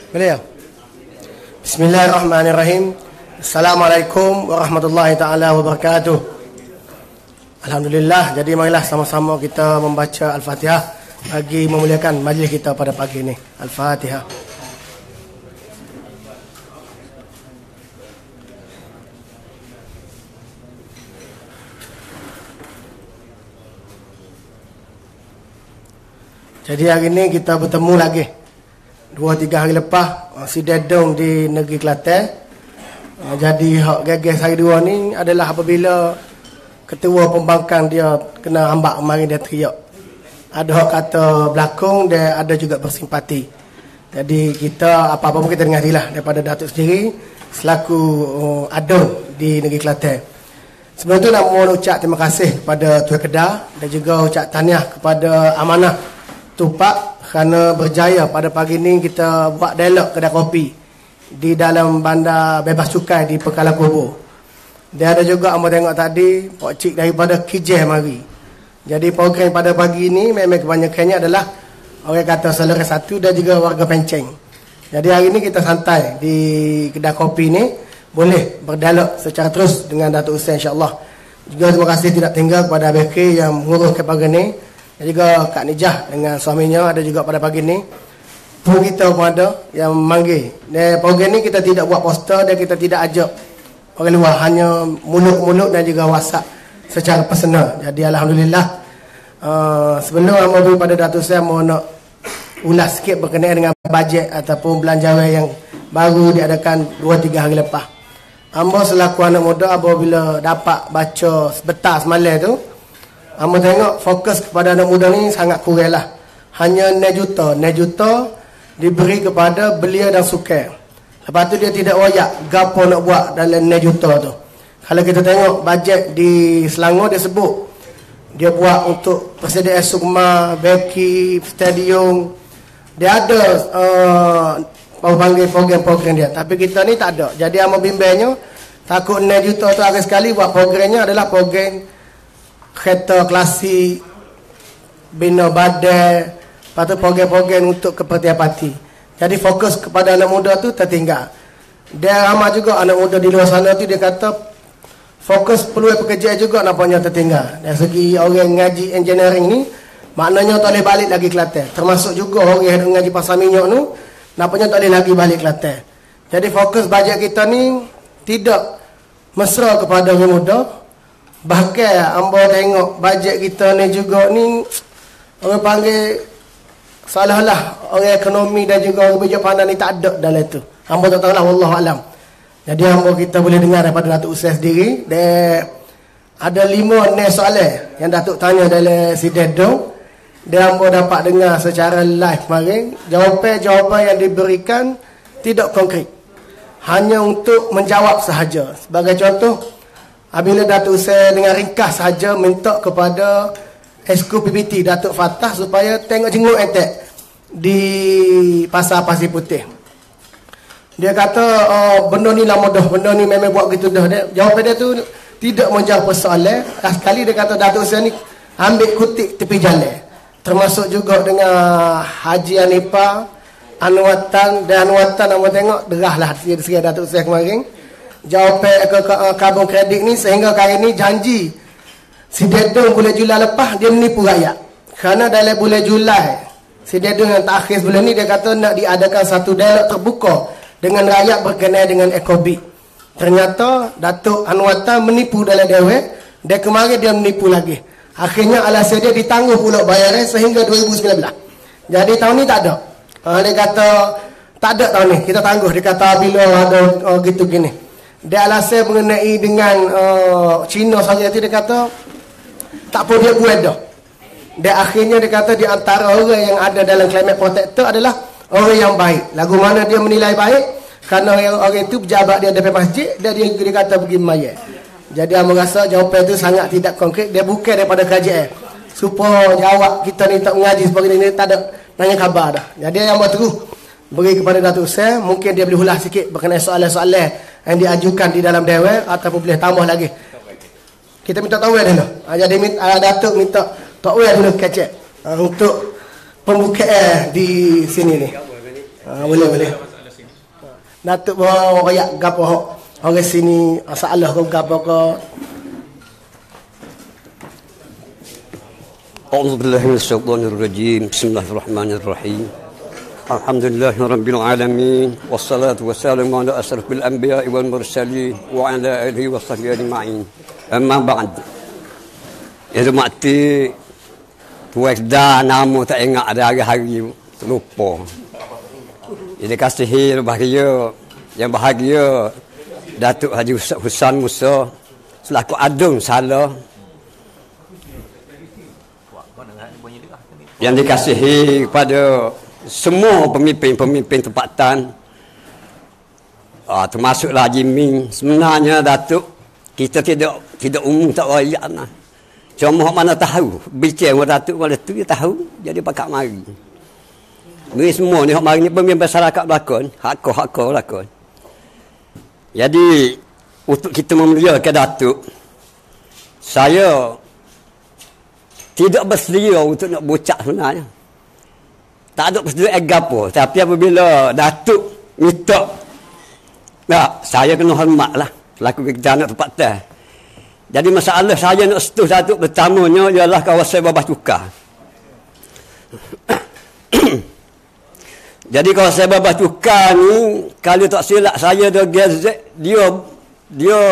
Boleh ya? Bismillahirrahmanirrahim. Assalamualaikum warahmatullahi taala wabarakatuh. Alhamdulillah, jadi marilah sama-sama kita membaca Al-Fatihah bagi memuliakan majlis kita pada pagi ini. Al-Fatihah. Jadi hari ini kita bertemu lagi 2-3 hari lepas si Dedong di negeri Kelantan. Jadi hak gagas hari 2 ni adalah apabila ketua pembangkang dia kena hambak kemarin, dia teriak. Ada hak kata belakang, dia ada juga bersimpati. Jadi kita apa-apa pun kita dengar daripada Datuk sendiri selaku adun di negeri Kelantan. Sebelum tu nak mohon ucap terima kasih kepada Tuan Kedah dan juga ucap tahniah kepada Amanah Tupak kerana berjaya pada pagi ni kita buat dialog kedai kopi di dalam bandar bebas cukai di Pekalan Kubur. Dia ada juga amba tengok tadi Pak Cik daripada Kijeh mari. Jadi program pada pagi ni memang kebanyakannya adalah orang kata saudara satu dan juga warga Penceng. Jadi hari ni kita santai di kedai kopi ni, boleh berdialog secara terus dengan Datuk Hussein insya-Allah. Juga terima kasih tidak tinggal kepada ABK yang menguruskan pagi ni. Dan juga Kak Nijah dengan suaminya ada juga pada pagi ni. Pun kita pun ada yang memanggil. Dan program ni kita tidak buat poster dan kita tidak ajak orang luar, hanya mulut-mulut dan juga WhatsApp secara personal. Jadi alhamdulillah, sebelum ambil pada Datuk saya mau nak ulas sikit berkenaan dengan bajet ataupun belanjawan yang baru diadakan 2-3 hari lepas. Amba selaku anak muda apabila dapat baca sebentar semalam tu, amba tengok fokus kepada anak muda ni sangat kurang lah. Hanya 9 juta diberi kepada belia dan sukai. Lepas tu dia tidak wayak gapo nak buat dalam 9 juta tu. Kalau kita tengok bajet di Selangor, dia sebut dia buat untuk persediaan sukma, beki, stadium. Dia ada panggil program-program dia. Tapi kita ni tak ada. Jadi amba bimbangnya takut 9 juta tu akhir sekali buat programnya adalah program kereta klasik, bina badai, lepas tu program-program untuk kepentingan parti. Jadi fokus kepada anak muda tu tertinggal. Dia ramai juga anak muda di luar sana tu, dia kata fokus peluang pekerjaan juga nampaknya tertinggal. Dari segi orang ngaji engineering ni, maknanya tak boleh balik lagi Kelantan. Termasuk juga orang yang ngaji pasar minyak tu, nampaknya tak boleh lagi balik Kelantan. Jadi fokus bajet kita ni tidak mesra kepada orang muda. Bahkan amba tengok bajet kita ni juga ni orang panggil salah-salah orang ekonomi dan juga orang bijak pandang ni tak ada dalam tu. Amba tak tahulah, wallahu alam. Jadi amba kita boleh dengar daripada Datuk Ustaz sendiri. Dan ada 5 soalan yang Datuk tanya dalam si Dedong. Dan amba dapat dengar secara live kemarin. Jawapan yang diberikan tidak konkret, hanya untuk menjawab sahaja. Sebagai contoh, apabila Datuk saya dengan ringkas saja minta kepada Esko PPT Datuk Fatah supaya tengok jenguk entek di Pasar Pasir Putih. Dia kata benda ni lah mudah, benda ni memang buat gitu dah. Jawapan dia tu tidak menjawab persoalan. Sekali dia kata Datuk saya ni ambil kutik tepi jalan. Termasuk juga dengan Haji Anipah, Anwatan dan Anwatan, nama tengok derahlah dia Datuk saya kemarin. Jawapan ke karbon kredit ni sehingga kali ni janji si Dedong bulan Julai lepas dia menipu rakyat. Kerana dalam bulan Julai si Dedong yang terakhir bulan ni dia kata nak diadakan satu dialog terbuka dengan rakyat berkenaan dengan ekobik. Ternyata Datuk Anwatan menipu dalam dewan dan kemarin dia menipu lagi. Akhirnya alasan dia ditangguh pula bayaran sehingga 2019. Jadi tahun ni tak ada. Dia kata tak ada tahun ni, kita tangguh. Dia kata bila ada gitu gini. Dia alasan mengenai dengan Cina saja tu, dia kata tak apa dia buat dah. Dan akhirnya dia kata di antara orang yang ada dalam climate protector adalah orang yang baik. Lagu mana dia menilai baik? Kerana orang itu pejabat dia dari masjid dan dia kata pergi mayat. Jadi saya merasa jawapan itu sangat tidak konkret. Dia bukan daripada kerajaan. Supaya jawab kita ni tak mengaji sebagai ini, tak ada nanya khabar dah. Jadi yang terus beri kepada Datuk Saya, mungkin dia boleh ulas sikit berkenaan soalan-soalan yang diajukan di dalam dewan ataupun boleh tambah lagi. Kita minta tahu dulu. Jadi Datuk minta tahu dulu kecek untuk pembukaan di sini ni. Boleh. Datuk bawa royak gapo orang sini masalah ke gapo ke. A'udzubillahi minasyaitonirrajim. Bismillahirrahmanirrahim. Alhamdulillahirabbil alamin wassalatu wassalamu ala asrofil anbiya'i wal mursalin wa ala alihi washabbihi ajma'in. Amma ba'd. Itu mati tuas dah nama tak ingat ada hari-hari lupa. Jadi kasihi bahagia yang bahagia Datuk Haji Husan Musa selaku adun salah yang dikasihi kepada semua pemimpin-pemimpin tempatan, termasuklah Haji Min. Sebenarnya Datuk kita tidak umum tak royak lah. Cuma mana tahu bincang dengan Datuk pada tu dia tahu jadi pakak mari. Ni semua ni hak mari ni pemimpin masyarakat berlakon, hak berlakon. Jadi untuk kita memuliakan Datuk, saya tidak bersedia untuk nak bocak sebenarnya. Tak ada bersedia agapo, tapi apabila Datuk minta, saya kena hormatlah selaku kejanak tempatan. Jadi masalah saya nak setuh Datuk pertamanya ialah kawasan Babah Cukar. Jadi kawasan Babah Cukar ni kalau tak silap saya dia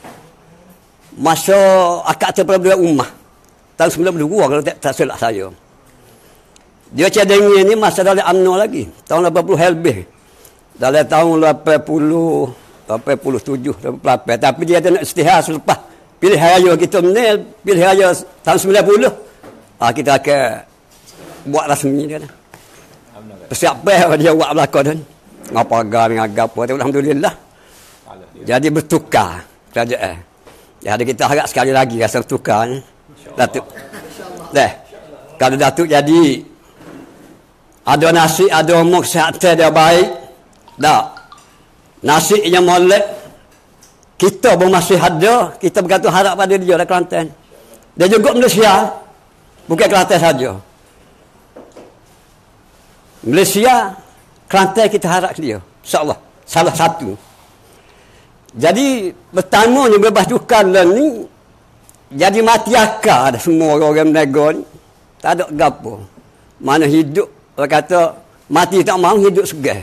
masa akad terperdaya ummah tahun 92 kalau tak silap saya. Dia cadangnya ni masa dalam UMNO lagi tahun 80 lebih. Dalam tahun 87 88 tapi dia ada nak istihar selepas pilihan raya kita menil, pilihan raya tahun 90. Kita akan buat rasmi dia. Persiapan dia buat belakang. Ngapa agar ngagap apa. Alhamdulillah. Jadi bertukar kerajaan. Jadi kita harap sekali lagi rasa bertukar. Datuk. Kalau Datuk jadi ada nasi, ada umur kesihatan dia baik. Nasi yang molek. Kita pun masih ada, kita bergantung harap pada dia dari Kelantan. Dia juga Malaysia, bukan Kelantan saja. Malaysia, Kelantan kita harap dia, insyaAllah. Salah satu. Jadi, pertamanya bebas cukar ni, jadi mati akal ada semua orang menegur ni. Tak ada gapo. Mana hidup, orang kata, mati tak mahu, hidup segar.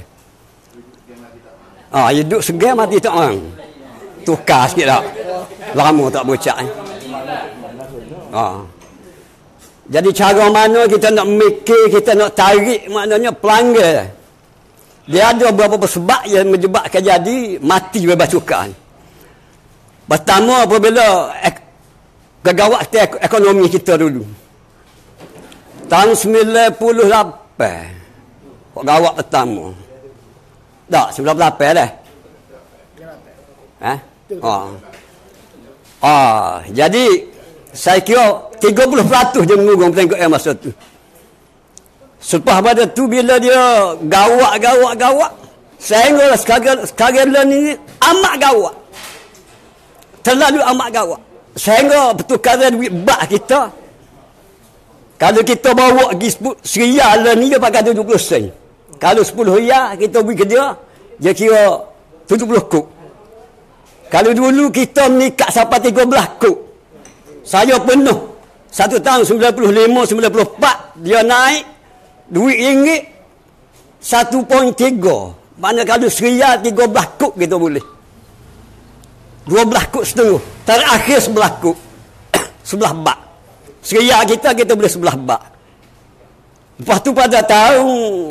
Hidup segar, mati tak mahu. Tukar sikit tak. Lama tak bocak. Jadi cara mana kita nak mikir, kita nak tarik, maknanya pelanggar. Dia ada beberapa sebab yang menyebabkan jadi mati bebas cukar. Pertama apabila kegawat ekonomi kita dulu. Tahun 98. Kegawat pertama. Tak, 98 dah. Jadi saya kira 30% dia menunggu tengok masa tu. Selepas pada tu bila dia gawak sehingga sekarang ni amat gawak. Terlalu amat gawak. Sehingga pertukaran duit bak kita kalau kita bawa pergi Seria ni dia pakai 70 sen. Kalau 10 riyal kita beri ke dia kira 70 kuk. Kalau dulu kita menikah sampai 13 kuk. Saya penuh. Satu tahun 95-94 dia naik duit ringgit 1.3. Mana kalau Seria 13 kuk kita boleh. 12 kuk setengah. Terakhir 11 kuk. 11 bak. Seria kita boleh 11 bak. Lepas tu pada tahun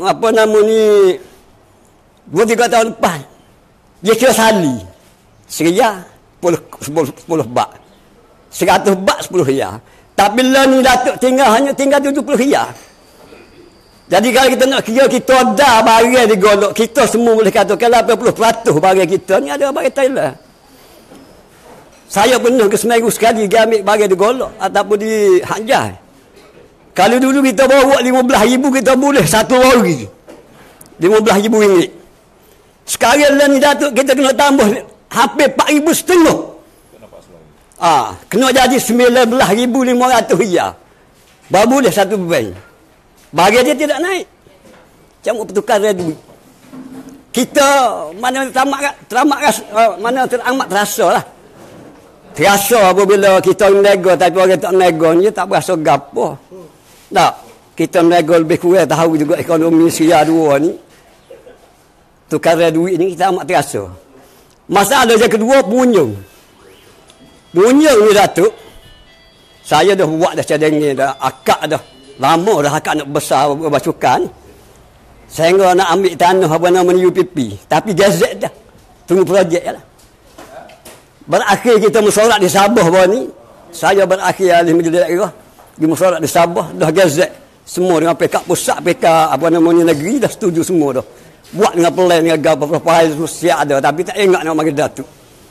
2-3 tahun lepas dia kira sali. Seria 10 bak. 100 bak 10 riyal. Tapi lah ni Datuk hanya tinggal 70 riyal. Jadi kalau kita nak kira kita ada barang di golok, kita semua boleh katakan 80% barang kita ni ada barang Thailand. Saya pernah ke seminggu sekali dia ambil barang di golok ataupun di Hanjai. Kalau dulu kita bawa 15,000 kita boleh satu hari. 15,000 ringgit. Sekarang lah ni Datuk kita kena tambah hampir 4,500. Kena jadi 19,500 riyal. Baru boleh satu bank. Bagi dia tidak naik. Cuma pertukaran duit. kita mana mana teramat terasa lah. Terasa apabila kita menego tapi orang tak menego ni tak berasa gapo. Tak. Kita menego lebih kurang tahu juga ekonomi Sia dua ni. Tukaran duit ni kita amat terasa. Masalah yang kedua pengunjung. Pengunjung ni Datuk. Saya dah buat dah cadangan dah akak dah. Lama dah akak nak besar berbacukan. Saya nak ambil tanah apa nama UPP. Tapi gazet dah. Tunggu projek lah. Berakhir kita mesorak di Sabah bawah ni. Saya berakhir ahli majlis daerah. Di mesorak di Sabah. Dah gazet. Semua dengan PK pusat, PK apa namanya negeri. Dah setuju semua dah. Buat dengan plan dengan beberapa hal siap ada. Tapi tak ingat nak bagi Datuk.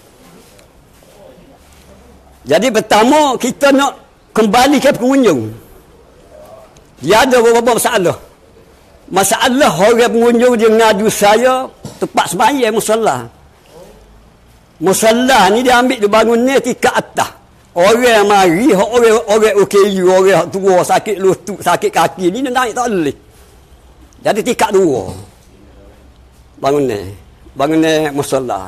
Jadi pertama kita nak kembali ke pengunjung. Dia ada beberapa masalah. Masalah orang pengunjung dia ngadu saya tempat sembahyang musalla. Musalla ni dia ambil dia bangun ni tingkat atas. Orang mari, orang OKU, orang tua sakit lutut, sakit kaki ni dia naik tak boleh. Jadi tingkat 2. Bangun ni musalla.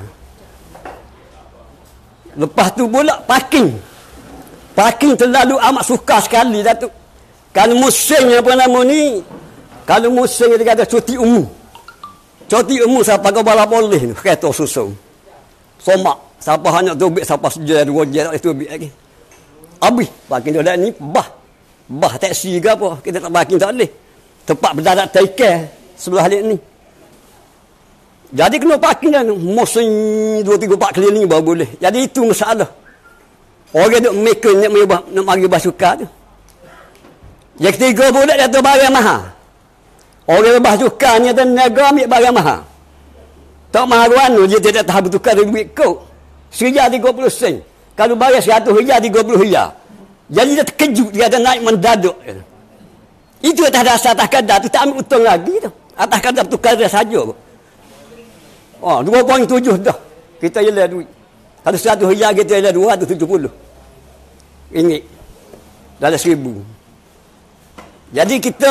Lepas tu pula parking. Parking terlalu amat sukar sekali Datuk. Kalau musim apa nama ni, kalau musim dia kata cuti umum. Cuti umum siapa kau balap boleh ni, kereta susun. Somak, siapa hanya tu ambil siapa sejar 2 jam tak itu ambil lagi. Habis parking dia dah ni bah taksi ke apa, kita tak parking tak boleh. Tempat berdarat take sebelah dia ni. Jadi kena parking dah musim 2 3 4 keliling baru boleh. Jadi itu masalah. Orang duk maker nak mari basuka tu. Yang ketiga pula dia tu barang mahal. Orang basuka ni ada negara ambil barang mahal. Tak mahal ruanu dia tidak tahu bertukar duit kau. RM1.30 sen. Kalau bayar RM100 RM30. Jadi dia terkejut dia ada naik mendadak. Itu atas dasar atas kadar tu tak ambil untung lagi tu. Atas kadar bertukar dia saja. Oh, 2.7 dah. Kita ialah duit. Kalau RM100 kita ialah RM270. Ringgit. Dalam RM1,000. Jadi kita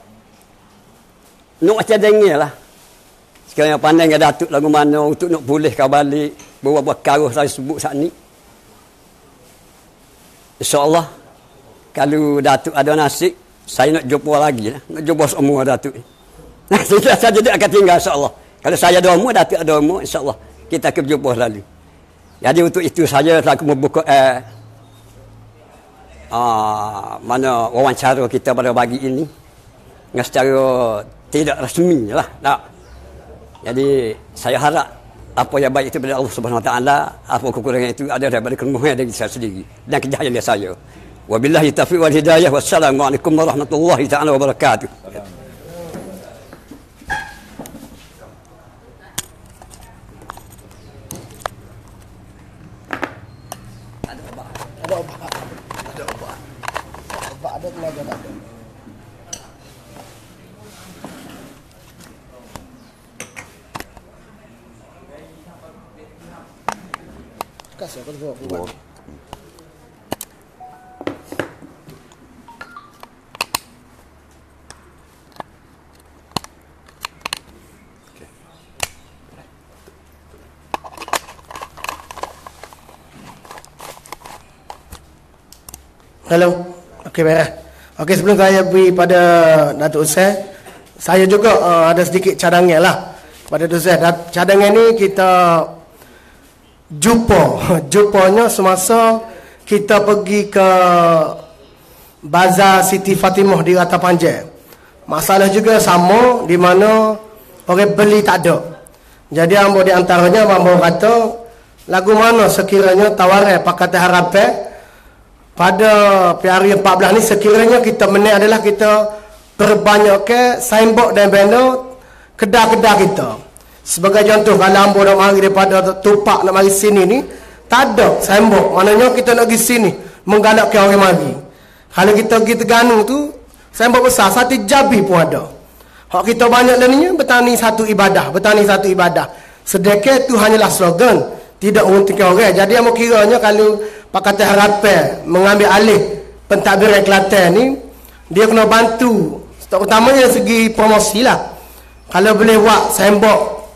nak macam dengar lah. Sekarang yang pandai dengan Datuk lagu mana untuk nak pulihkan balik beberapa perkara saya sebut saat ni. InsyaAllah kalau Datuk ada nasib, saya nak jumpa lagi lah. Nak jumpa semua Datuk ni. Nah, saja dia akan tinggal insyaAllah. Kalau saya ada umur, Datuk ada umur, insyaAllah kita akan berjumpa selalu. Jadi untuk itu saya selaku membuka mana wawancara kita pada pagi ini dengan secara tidak rasmi lah. Tak. Jadi saya harap apa yang baik itu daripada Allah Subhanahu Wa Taala, apa kekurangan itu ada daripada kelemahan dari saya sendiri dan kejayaan dari saya. Wabillahi taufiq wal hidayah. Wassalamualaikum warahmatullahi taala wabarakatuh. Ada tenaga tak ada. Kasih aku buat. Hello. Okey, baik. Okey, sebelum saya beri pada Datuk Ustaz, saya juga ada sedikit cadangan lah pada Datuk Ustaz. Cadangan ni kita jumpanya semasa kita pergi ke Bazar Siti Fatimah di Rata Panjang. Masalah juga sama di mana orang beli tak ada. Jadi ambo di antaranya ambo kata lagu mana sekiranya tawaran Pakatan Harapan pada hari 14 ni sekiranya kita menaik adalah kita perbanyakkan signboard dan banner kedai-kedai kita. Sebagai contoh kalau ambo nak mari daripada Tupak nak mari sini ni tak ada signboard. Maknanya kita nak pergi sini menggalakkan orang mari. Kalau kita pergi Terengganu tu signboard besar satu Jabi pun ada. Hak kita banyak lainnya bertani satu ibadah. Sedekah itu hanyalah slogan, tidak menguntungkan orang. Jadi ambo kiranya kalau Pakatan Harapan mengambil alih pentadbiran Kelantan ni, dia kena bantu terutamanya dari segi promosi lah. Kalau boleh buat signboard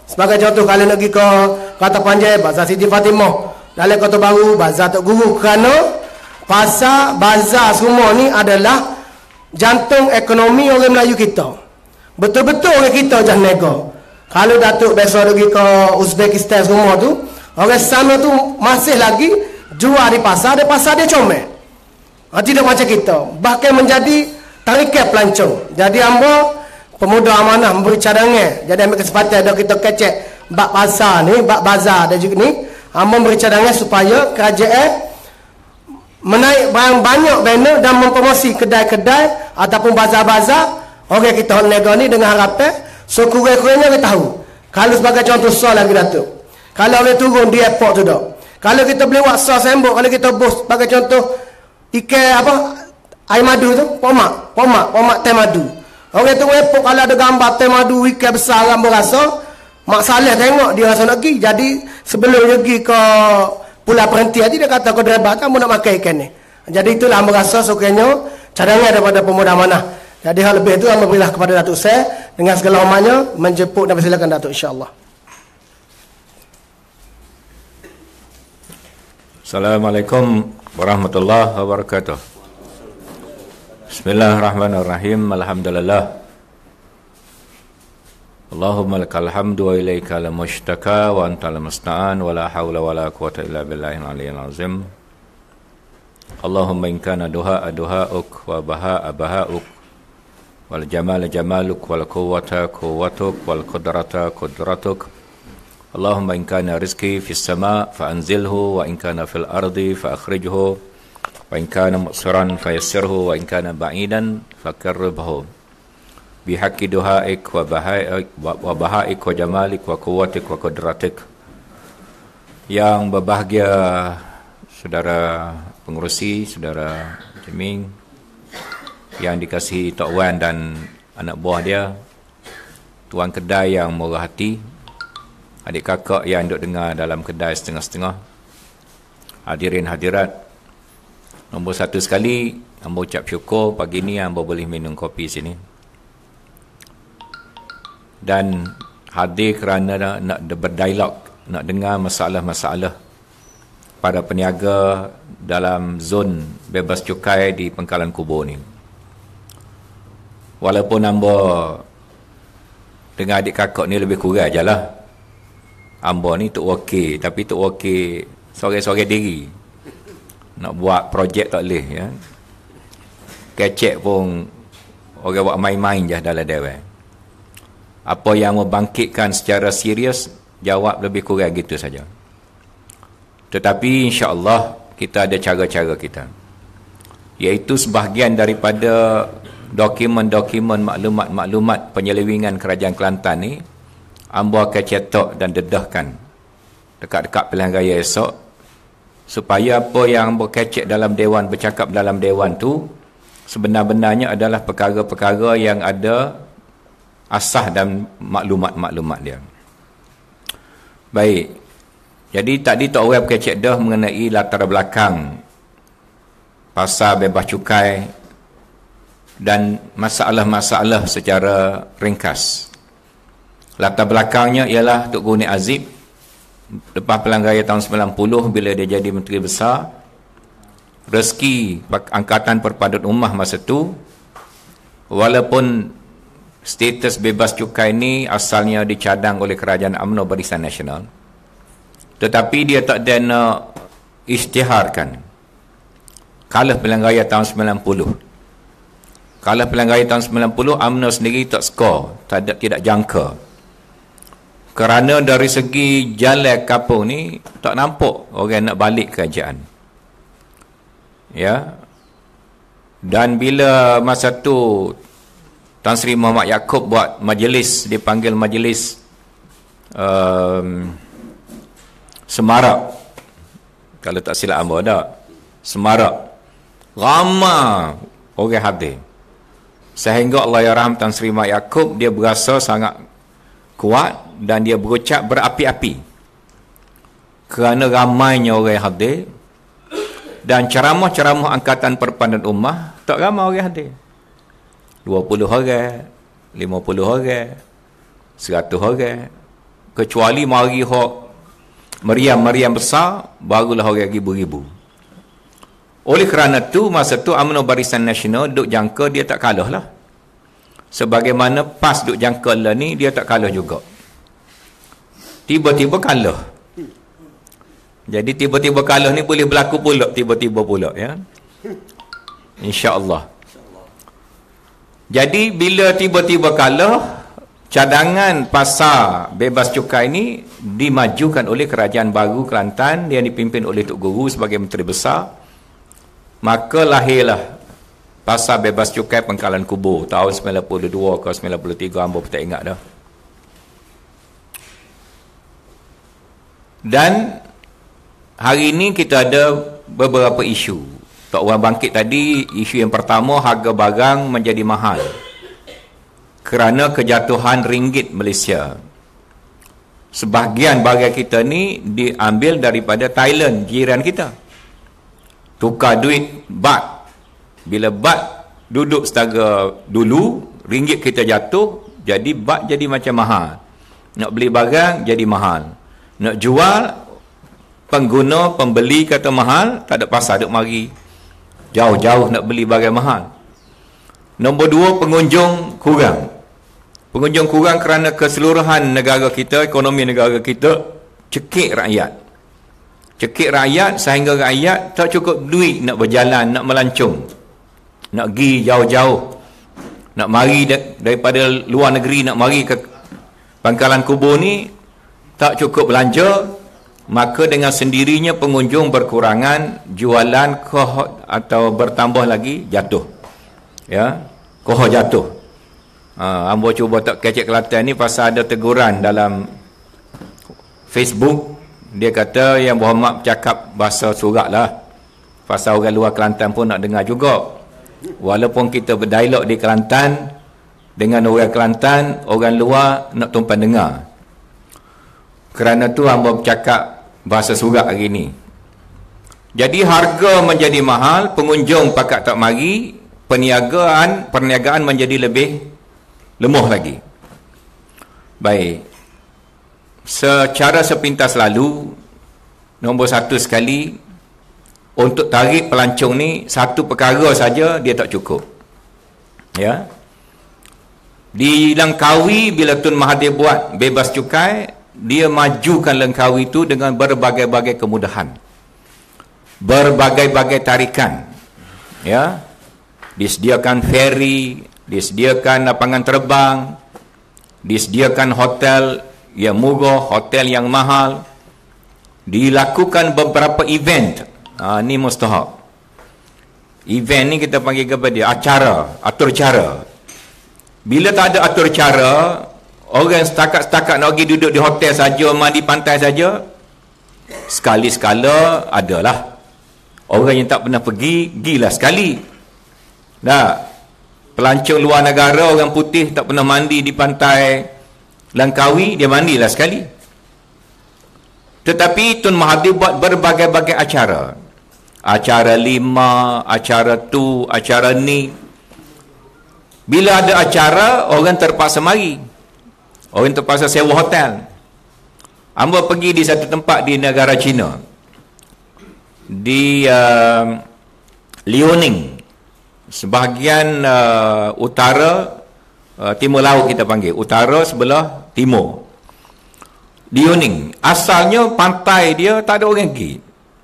Sebagai contoh, kalau nak pergi ke Kota Panjang, Bazar Siti Fatimah. Dalam Kota Baru, Bazar Tok Guru. Kerana pasar, bazar semua ni adalah jantung ekonomi orang Melayu kita. Betul-betul orang kita jangan nego. Kalau Datuk besok pergi ke Uzbekistan semua tu, orang sana tu masih lagi jual di pasar dia comel. Tidak macam kita. Bahkan menjadi tarikan pelancong. Jadi hamba pemuda amanah memberi cadangan. Jadi ambil kesempatan ada kita kecek bak pasar ni, bak bazar dan juga ni, hamba memberi cadangan supaya kerajaan menaik barang banyak banner dan mempromosi kedai-kedai ataupun bazar-bazar orang kita nego ni dengan harapan so kurang-kurangnya kita tahu. Kalau sebagai contoh soal lagi Datuk, kalau orang turun di airport tu dah, kalau kita beli waksa sembok, kalau kita bos sebagai contoh ikan apa air madu tu, pomak teh madu. Orang tu airport kalau ada gambar teh madu ikan besar gambar rasa mak Saleh tengok dia rasa nak pergi. Jadi sebelum dia pergi ke Pulau Perhentian dia kata ke driver, kamu nak makan ikan ni. Jadi itulah hamba rasa sukanya cadangan daripada pemuda amanah. Jadi hal lebih itu hamba berilah kepada Datuk saya dengan segala hormatnya menjemput dan persilakan Datuk insya-Allah. Assalamualaikum warahmatullahi wabarakatuh. Bismillahirrahmanirrahim. Alhamdulillah. Allahumma lakal hamdu wa ilaika al-mushtaka wa anta al-musta'an wa la hawla wa la quwwata illa billahil aliyyil azim. Allahumma in kana duha'a duha'uk wa baha'a baha'uk wal jamala jamaluk wal quwwata quwwatuk wal qudrata qudratuk. Allahumma in kana rizqi fis sama' fa anzilhu wa in kana fil ardi fa akhrijhu wa in kana mu'siran fa yassirhu wa in kana ba'idan fa qarribhu. Bihaqqi duhaik wa bahaik wa jamalik wa quwwatik wa qudratik. Yang berbahagia saudara pengerusi, saudara Jeming yang dikasihi Tok Wan dan anak buah dia, tuan kedai yang murah hati, adik kakak yang duduk dengar dalam kedai setengah-setengah, hadirin hadirat, nombor satu sekali hamba ucap syukur pagi ni hamba boleh minum kopi sini dan hadir kerana nak berdialog, nak dengar masalah-masalah para peniaga dalam zon bebas cukai di Pangkalan Kubur ni. Walaupun hamba dengan adik kakak ni lebih kurang je lah, hamba ni tok wakil, tapi tok wakil sorang-sorang diri, nak buat projek tak boleh ya. Kecek pun orang buat main-main je dalam dewan. Apa yang membangkitkan secara serius, jawab lebih kurang gitu saja. Tetapi insya-Allah kita ada cara-cara kita, iaitu sebahagian daripada dokumen-dokumen maklumat-maklumat penyelewengan Kerajaan Kelantan ni hamba akan cetak dan dedahkan dekat-dekat pilihan raya esok, supaya apa yang hamba kecek dalam dewan, bercakap dalam dewan tu sebenar-benarnya adalah perkara-perkara yang ada asah dan maklumat-maklumat dia. Baik. Jadi tadi Tok Web kecek dah mengenai latar belakang pasar bebas cukai dan masalah-masalah secara ringkas. Latar belakangnya ialah Tok Guru Nik Azib lepas pilihan raya tahun 90 bila dia jadi Menteri Besar, rezeki Angkatan Perpaduan Ummah masa tu, walaupun status bebas cukai ni asalnya dicadang oleh Kerajaan UMNO Barisan Nasional, tetapi dia tak ada nak isytiharkan. Kalah pilihan raya tahun 90. Kalah pilihan raya tahun 90, UMNO sendiri tak skor, tidak jangka. Kerana dari segi jalan kampung ni tak nampak orang nak balik kerajaan. Ya. Dan bila masa tu Tan Sri Muhammad Yaakob buat majlis, dipanggil majlis Semarak, kalau tak silap hamba tak, Semarak, ramai orang hadir, sehingga Allahyarham Tan Sri Muhammad Yaakob dia berasa sangat kuat dan dia berucap berapi-api kerana ramainya orang hadir. Dan ceramah-ceramah Angkatan Perpaduan Ummah tak ramai orang hadir, 20 orang, 50 orang, 100 orang. kecuali mari hok meriam besar, barulah orang ribu-ribu. Oleh kerana tu masa tu UMNO Barisan Nasional duk jangka dia tak kalah lah. Sebagaimana PAS duk jangka lah ni, dia tak kalah juga. Tiba-tiba kalah. Jadi tiba-tiba kalah ni boleh berlaku pula, tiba-tiba pula, ya. InsyaAllah. Jadi bila tiba-tiba kalah, cadangan pasar bebas cukai ni dimajukan oleh Kerajaan Baru Kelantan yang dipimpin oleh Tok Guru sebagai Menteri Besar. Maka lahirlah pasar bebas cukai Pangkalan Kubu tahun 92 ke 93, hamba pun tak ingat dah. Dan hari ini kita ada beberapa isu. Tok Wan bangkit tadi, isu yang pertama, harga barang menjadi mahal kerana kejatuhan ringgit Malaysia. Sebahagian barang kita ni diambil daripada Thailand, jiran kita. Tukar duit baht. Bila baht duduk setara dulu, ringgit kita jatuh, jadi baht jadi macam mahal. Nak beli barang jadi mahal. Nak jual, pengguna, pembeli kata mahal, tak ada pasar duk mari. Jauh-jauh nak beli barang mahal. Nombor dua, pengunjung kurang. Pengunjung kurang kerana keseluruhan negara kita, ekonomi negara kita, cekik rakyat. Cekik rakyat sehingga rakyat tak cukup duit nak berjalan, nak melancong. Nak pergi jauh-jauh. Nak mari daripada luar negeri, nak mari ke Pangkalan Kubu ni, tak cukup belanja. Maka dengan sendirinya pengunjung berkurangan, jualan atau bertambah lagi jatuh. Ya, koh jatuh. Ambo cuba tak kecek Kelantan ni pasal ada teguran dalam Facebook. Dia kata yang Muhammad bercakap bahasa surat lah. Pasal orang luar Kelantan pun nak dengar juga. Walaupun kita berdialog di Kelantan dengan orang Kelantan, orang luar nak tumpan dengar. Kerana tu hamba bercakap bahasa surat hari ni. Jadi harga menjadi mahal, pengunjung pakat tak mari, perniagaan menjadi lebih lemah lagi. Baik. Secara sepintas lalu, nombor satu sekali, untuk tarikh pelancong ni, satu perkara saja dia tak cukup. Ya. Di Langkawi, bila Tun Mahathir buat bebas cukai, dia majukan Langkawi itu dengan berbagai-bagai kemudahan, berbagai-bagai tarikan, ya, disediakan feri, disediakan lapangan terbang, disediakan hotel yang murah, hotel yang mahal, dilakukan beberapa event. Ni mustahak. Event ni kita panggil apa dia? Acara, atur cara. Bila tak ada atur cara, orang setakat nak pergi duduk di hotel saja, mandi pantai saja, sekali-sekala adalah. Orang yang tak pernah pergilah sekali. Dah, pelancong luar negara, orang putih tak pernah mandi di pantai Langkawi, dia mandilah sekali. Tetapi Tun Mahathir buat berbagai-bagai acara. Acara lima, acara tu, acara ni. Bila ada acara, orang terpaksa mari. Orang terpaksa sewa hotel. Hamba pergi di satu tempat di negara China. Di Liaoning. Sebahagian utara, timur laut kita panggil. Utara sebelah timur. Liaoning. Asalnya pantai dia tak ada orang pergi.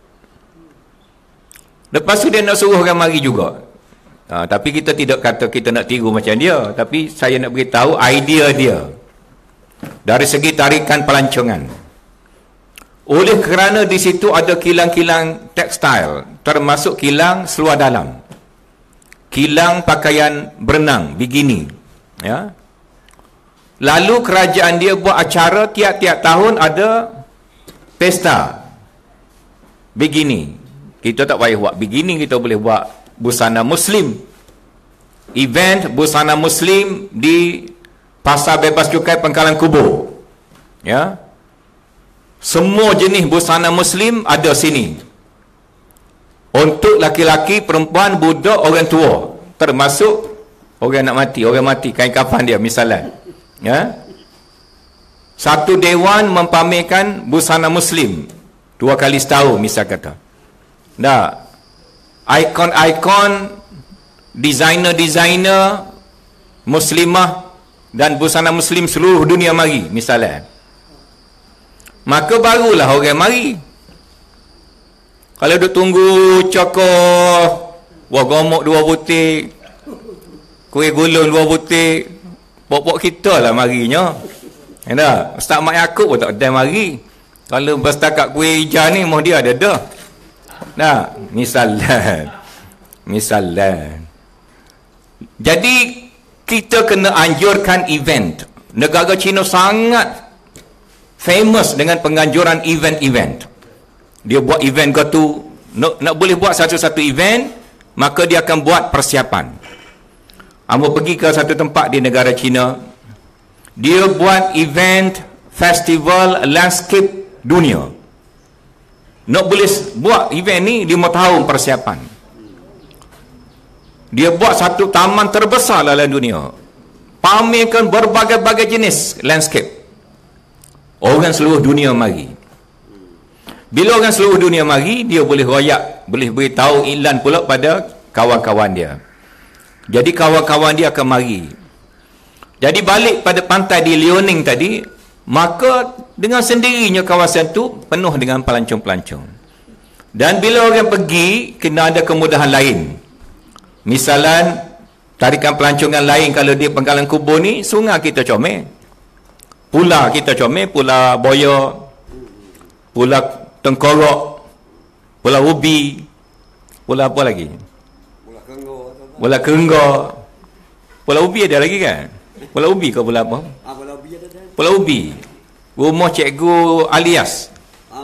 Lepas tu dia nak suruh orang mari juga. Tapi kita tidak kata kita nak tiru macam dia. Tapi saya nak beritahu idea dia. Dari segi tarikan pelancongan. Oleh kerana di situ ada kilang-kilang tekstil, termasuk kilang seluar dalam, kilang pakaian berenang, bikini, ya. Lalu kerajaan dia buat acara tiap-tiap tahun ada pesta bikini. Kita tak payah buat bikini, kita boleh buat busana muslim. Event busana muslim di Pasar Bebas Cukai Pangkalan Kubu. Ya. Semua jenis busana muslim ada sini. Untuk laki-laki, perempuan, budak, orang tua. Termasuk orang nak mati, orang mati, kain kafan dia misalnya. Ya. Satu dewan mempamerkan busana Muslim 2 kali setahun, misal kata. Dah, ikon-ikon, designer-designer Muslimah dan busana Muslim seluruh dunia mari, misalnya. Maka barulah orang mari. Kalau duk tunggu cokoh, wah gomok 2 butir, kuih gulung 2 butir, pok-pok kita lah marinya. Ya, Ustaz Mak Yaakob pun tak ada mari. Kalau berstakat kuih hijau ni, mau dia ada dah. Nah, misalnya. Jadi kita kena anjurkan event. Negara China sangat famous dengan penganjuran event-event. Dia buat event ke tu, nak boleh buat satu-satu event, maka dia akan buat persiapan. Amba pergi ke satu tempat di negara China, dia buat event festival landscape dunia. Nak boleh buat event ni 5 tahun persiapan. Dia buat satu taman terbesar dalam dunia, pamerkan berbagai-bagai jenis landscape. Orang seluruh dunia mari. Bila orang seluruh dunia mari, dia boleh royak, boleh beritahu iklan pula pada kawan-kawan dia. Jadi kawan-kawan dia akan mari. Jadi balik pada pantai di Liaoning tadi, maka dengan sendirinya kawasan tu penuh dengan pelancong-pelancong. Dan bila orang pergi, kena ada kemudahan lain. Misalan, tarikan pelancongan lain kalau dia Pangkalan Kubur ni, sungai kita comel. Pula kita comel, Pula Boya, Pula Tengkorok, Pula Ubi, Pula apa lagi? Pula Kenggor. Pula Ubi ada lagi kan? Pula Ubi ke pula apa? Pula Ubi. Rumah Cikgu Alias.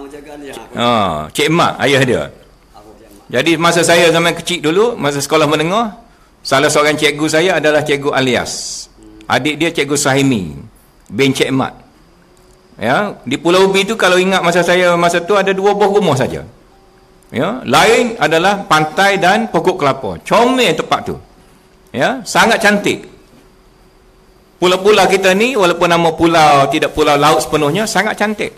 Cik Mak, ayah dia. Jadi masa saya zaman kecil dulu, masa sekolah menengah, salah seorang cikgu saya adalah Cikgu Alias. Adik dia Cikgu Sahimi bin Cik Mat. Ya, di Pulau Ubi tu kalau ingat masa saya masa tu ada 2 buah rumah saja. Ya, lain adalah pantai dan pokok kelapa. Comel tempat tu. Ya, sangat cantik. Pulau-pulau kita ni walaupun nama pulau tidak pulau laut sepenuhnya, sangat cantik.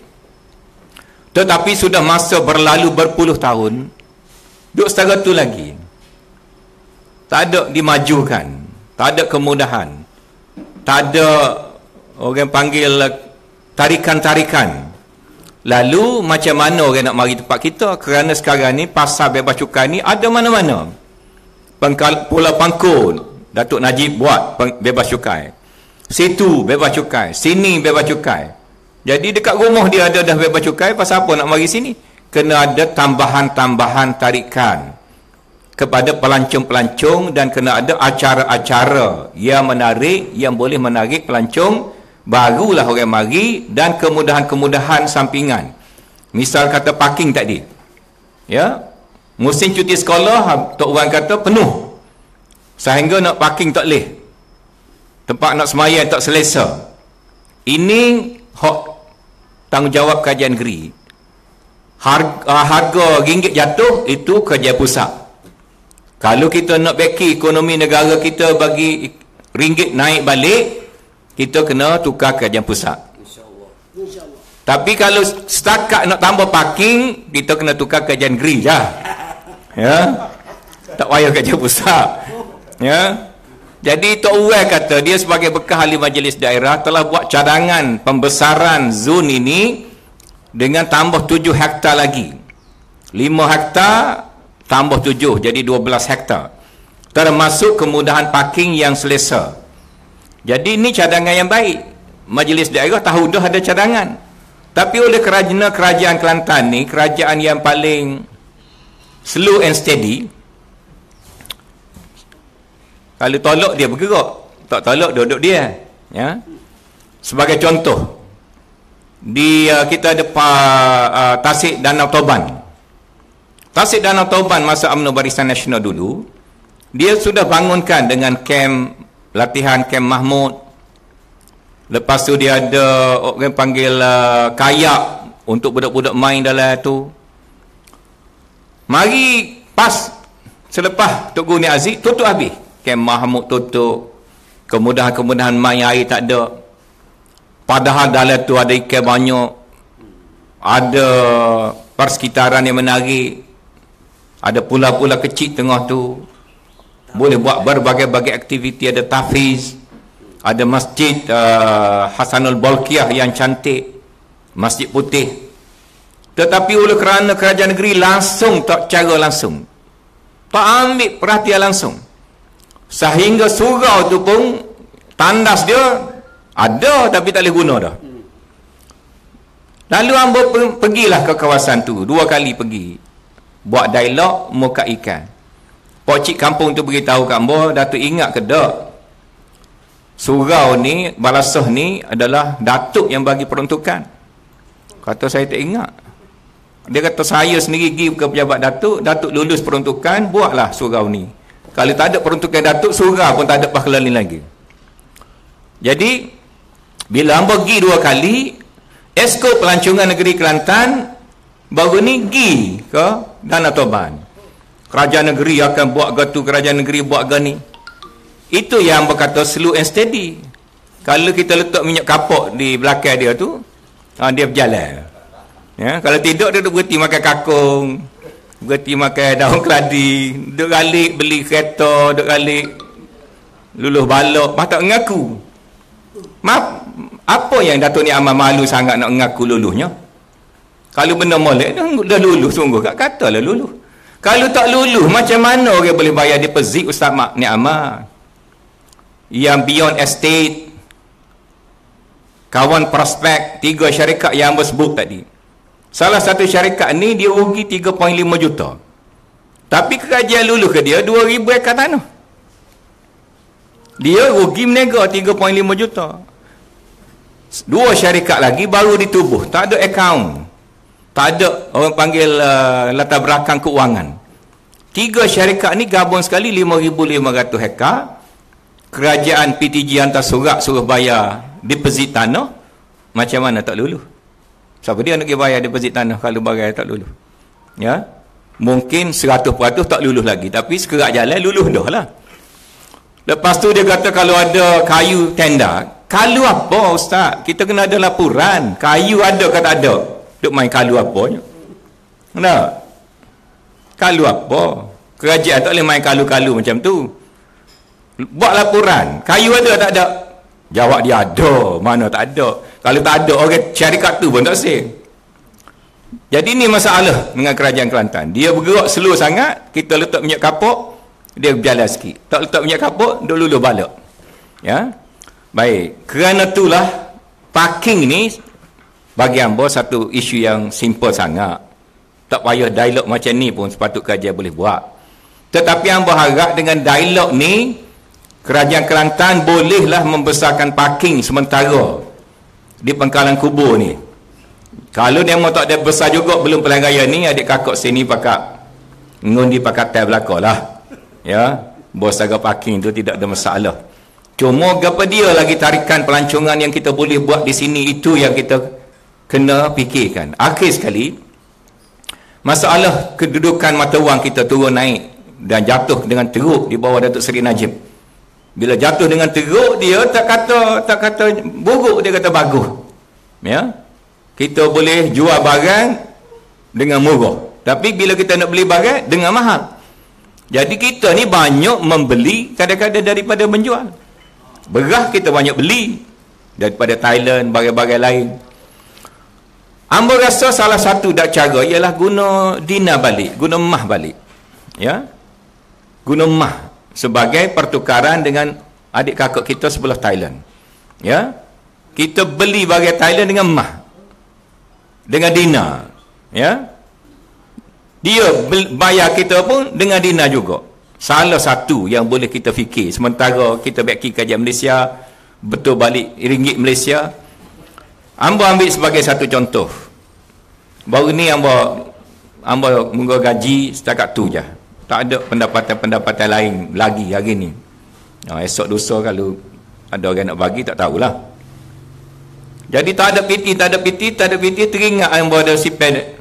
Tetapi sudah masa berlalu berpuluh tahun, duk setara tu lagi. Tak ada dimajukan, tak ada kemudahan, tak ada orang panggil tarikan-tarikan. Lalu macam mana orang nak mari tempat kita? Kerana sekarang ni pasar bebas cukai ni ada mana-mana. Pulau Pangkul, Datuk Najib buat bebas cukai. Situ bebas cukai, sini bebas cukai. Jadi dekat rumah dia ada dah bebas cukai, pasal apa nak mari sini? Kena ada tambahan-tambahan tarikan kepada pelancong-pelancong, dan kena ada acara-acara yang menarik, yang boleh menarik pelancong, barulah orang mari, dan kemudahan-kemudahan sampingan. Misal kata parking tadi. Ya, musim cuti sekolah, tok orang kata penuh. Sehingga nak parking tak boleh. Tempat nak sembahyang tak selesa. Ini hak tanggungjawab kajian negeri. Harga ringgit jatuh, itu kerja pusat. Kalau kita nak beki ekonomi negara kita bagi ringgit naik balik, kita kena tukar kerajaan pusat. Tapi kalau setakat nak tambah parking, kita kena tukar kerajaan negeri je. Ya, tak payah kerajaan pusat. Ya. Jadi Tok Uwai kata dia sebagai bekas ahli majlis daerah telah buat cadangan pembesaran zon ini dengan tambah 7 hektar lagi. 5 hektar tambah 7, jadi 12 hektar. Termasuk kemudahan parking yang selesa. Jadi ini cadangan yang baik. Majlis daerah tahu dah ada cadangan. Tapi oleh kerajaan Kelantan ni, kerajaan yang paling slow and steady, kalau tolak dia bergerak, tak tolak duduk dia. Ya. Sebagai contoh, di kita ada Tasik Danau Toban. Tasik Danau Toban masa UMNO Barisan Nasional dulu, dia sudah bangunkan dengan kem latihan, kem Mahmud. Lepas tu dia ada orang panggil kayak untuk budak-budak main dalam tu. Mari pas selepas Tok Guru Ni Aziz tutup habis. Kem Mahmud tutup, kemudahan-kemudahan main air tak ada. Padahal dalam tu ada ikan banyak, ada persekitaran yang menarik, ada pula-pula kecil tengah tu, boleh buat berbagai-bagai aktiviti, ada tahfiz, ada masjid Hasanul Bolkiah yang cantik, masjid putih. Tetapi oleh kerana kerajaan negeri langsung tak cara langsung, tak ambil perhatian langsung, sehingga surau tu pun tandas dia ada tapi tak boleh guna dah. Lalu hamba pergilah ke kawasan tu 2 kali pergi buat dialog muka ikan. Pokcik kampung tu beritahu kat hamba, Datuk ingat ke tak, surau ni, Balasah ni adalah Datuk yang bagi peruntukan. Kata saya tak ingat. Dia kata saya sendiri pergi ke pejabat Datuk, Datuk lulus peruntukan, buatlah surau ni. Kalau tak ada peruntukan Datuk, surau pun tak ada pahala ni lagi. Jadi bila hamba pergi 2 kali, Esko Pelancongan Negeri Kelantan baru ni pergi ke Danau Toban. Kerajaan negeri akan buat gatu, kerajaan negeri buat gani. Itu yang berkata slow and steady. Kalau kita letak minyak kapok di belakang dia tu, dia berjalan. Ya, kalau tidak dia berhenti makan kakung, berhenti makan daun keladi, duk galik beli kereta, duk galik luluh balok, tak mengaku. Maaf, apa yang Datuk ni amat malu sangat nak mengaku luluhnya? Kalau benda molek dah luluh sungguh, kat katalah luluh. Kalau tak luluh, macam mana orang boleh bayar deposit Ustaz Mak ni amat? Yang Beyond Estate, Kawan Prospek, 3 syarikat yang hamba sebut tadi. Salah satu syarikat ni dia rugi 3.5 juta. Tapi kerajaan luluh ke dia 2,000 ekar tanah. Dia rugi menega 3.5 juta. 2 syarikat lagi baru ditubuh, tak ada akaun, tak ada orang panggil latar belakang keuangan. 3 syarikat ni gabung sekali 5,500 hektar. Kerajaan PTG hantar surat suruh bayar deposit tanah. Macam mana tak luluh? Siapa dia nak bayar deposit tanah kalau bagai tak luluh? Ya, mungkin 100% tak luluh lagi, tapi sekerak jalan luluh dah lah. Lepas tu dia kata kalau ada kayu tenda. Kayu apa Ustaz? Kita kena ada laporan. Kayu ada ke tak ada? Duk main kayu apanya? Nah, kayu apa? Kerajaan tak boleh main kayu-kayu macam tu. Buat laporan. Kayu ada tak ada? Jawab dia ada. Mana tak ada? Kalau tak ada, orang syarikat tu pun tak sah. Jadi ni masalah dengan kerajaan Kelantan. Dia bergerak slow sangat. Kita letak minyak kapok, dia berjalan sikit. Tak letak minyak kapok, dia luluh balik. Ya. Baik, kerana itulah parking ni bagi hamba satu isu yang simple sangat. Tak payah dialog macam ni pun sepatut kerajaan boleh buat. Tetapi hamba harap dengan dialog ni kerajaan Kelantan bolehlah membesarkan parking sementara di Pangkalan Kubur ni. Kalau dia mau tak ada besar juga belum Pilihan Raya ni, adik kakak sini pakat ngundi pakatan belakang lah. Ya, bos agak parking tu tidak ada masalah. Cuma apa dia lagi tarikan pelancongan yang kita boleh buat di sini, itu yang kita kena fikirkan. Akhir sekali, masalah kedudukan mata wang kita turun naik dan jatuh dengan teruk di bawah Datuk Seri Najib. Bila jatuh dengan teruk, dia tak kata buruk, dia kata bagus. Ya, kita boleh jual barang dengan murah, tapi bila kita nak beli barang dengan mahal. Jadi kita ni banyak membeli kadang-kadang daripada menjual. Beras kita banyak beli daripada Thailand, bagai-bagai lain. Hamba rasa salah satu cara ialah guna dinar balik, guna emas balik. Ya, guna emas sebagai pertukaran dengan adik kakak kita sebelah Thailand. Ya, kita beli barang Thailand dengan emas, dengan dinar. Ya, dia bayar kita pun dengan dinar juga. Salah satu yang boleh kita fikir sementara kita baki kerajaan Malaysia betul balik ringgit Malaysia. Hamba ambil sebagai satu contoh. Baru ni hamba menggo gaji setakat tu je. Tak ada pendapatan-pendapatan lain lagi hari ni. Esok lusa kalau ada orang nak bagi tak tahulah. Jadi tak ada PT, teringat hamba ada sipen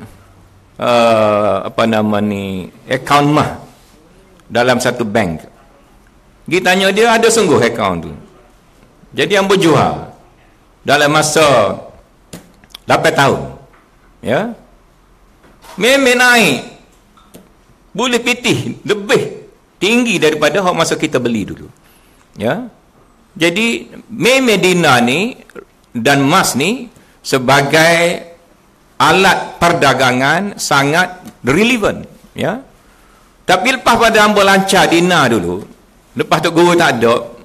akaun mah dalam satu bank. Kita tanya dia, ada sungguh akaun tu. Jadi hamba jual dalam masa 8 tahun. Ya. Memang naik. Boleh pitih lebih tinggi daripada hak masa kita beli dulu. Ya. Jadi meme dina ni dan emas ni sebagai alat perdagangan sangat relevan. Ya. Tapi lepas pada hamba lancar dina dulu, lepas tu guru tak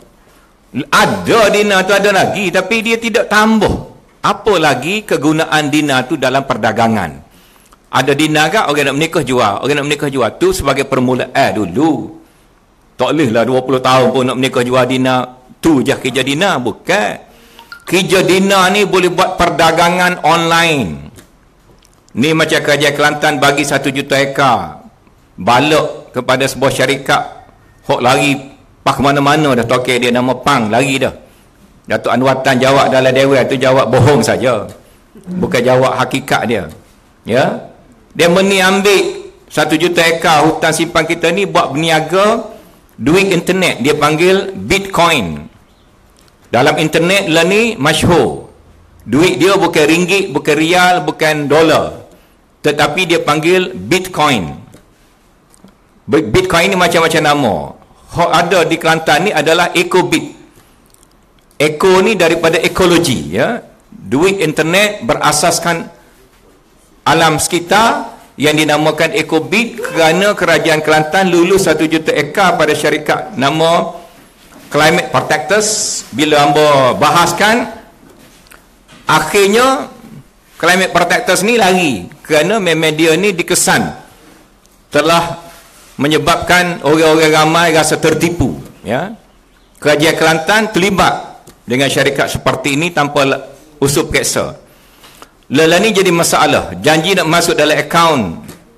ada dina tu ada lagi, tapi dia tidak tambah apa lagi kegunaan dina tu dalam perdagangan. Ada dina kan orang nak menikah jual, orang nak menikah jual tu sebagai permulaan dulu. Tak boleh lah 20 tahun pun nak menikah jual dina tu je kerja dina, bukan. Kerja dina ni boleh buat perdagangan online. Ni macam Kerajaan Kelantan bagi 1 juta ekar balok kepada sebuah syarikat, hok lari pak mana-mana dah, tokek dia nama Pang lari dah. Datuk Anwar Tan jawab dalam dewan tu jawab bohong saja, bukan jawab hakikat dia. Ya, dia meni ambil 1 juta ekar hutan simpan kita ni buat berniaga duit internet, dia panggil Bitcoin. Dalam internet lah ni masyhur, duit dia bukan ringgit, bukan rial, bukan dolar, tetapi dia panggil Bitcoin. Bitcoin ni macam-macam nama. Hak ada di Kelantan ni adalah EcoBit. Eko ni daripada ekologi, ya. Duit internet berasaskan alam sekitar yang dinamakan EcoBit kerana Kerajaan Kelantan lulus 1 juta ekar pada syarikat nama Climate Protectors. Bila hamba bahaskan, akhirnya Climate Protectors ni lari kerana media ni dikesan telah menyebabkan orang-orang ramai rasa tertipu, ya. Kerajaan Kelantan terlibat dengan syarikat seperti ini tanpa usul periksa. Lelah ni jadi masalah. Janji nak masuk dalam akaun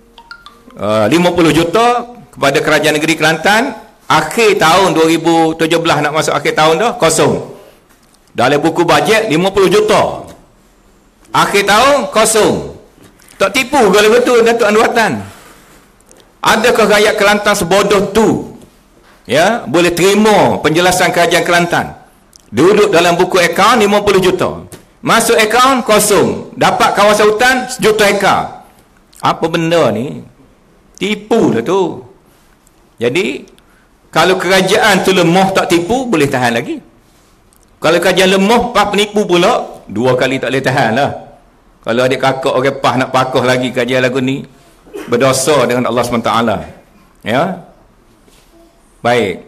50 juta kepada Kerajaan Negeri Kelantan, akhir tahun 2017 nak masuk akhir tahun dah, kosong. Dalam buku bajet 50 juta, akhir tahun kosong. Tak tipu kalau betul Datuk Anwar Tan? Adakah rakyat Kelantan sebodoh tu, ya, boleh terima penjelasan Kerajaan Kelantan? Duduk dalam buku akaun 50 juta, masuk akaun kosong, dapat kawasan hutan 1 juta ekar. Apa benda ni? Tipu lah tu. Jadi kalau kerajaan tu lemah tak tipu, boleh tahan lagi. Kalau kerajaan lemah pas penipu pula, 2 kali tak boleh tahan lah. Kalau adik kakak orang pah nak pakuh lagi kajian lagu ni, berdosa dengan Allah SWT. Ya. Baik.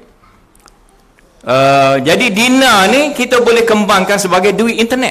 Jadi dina ni kita boleh kembangkan sebagai duit internet.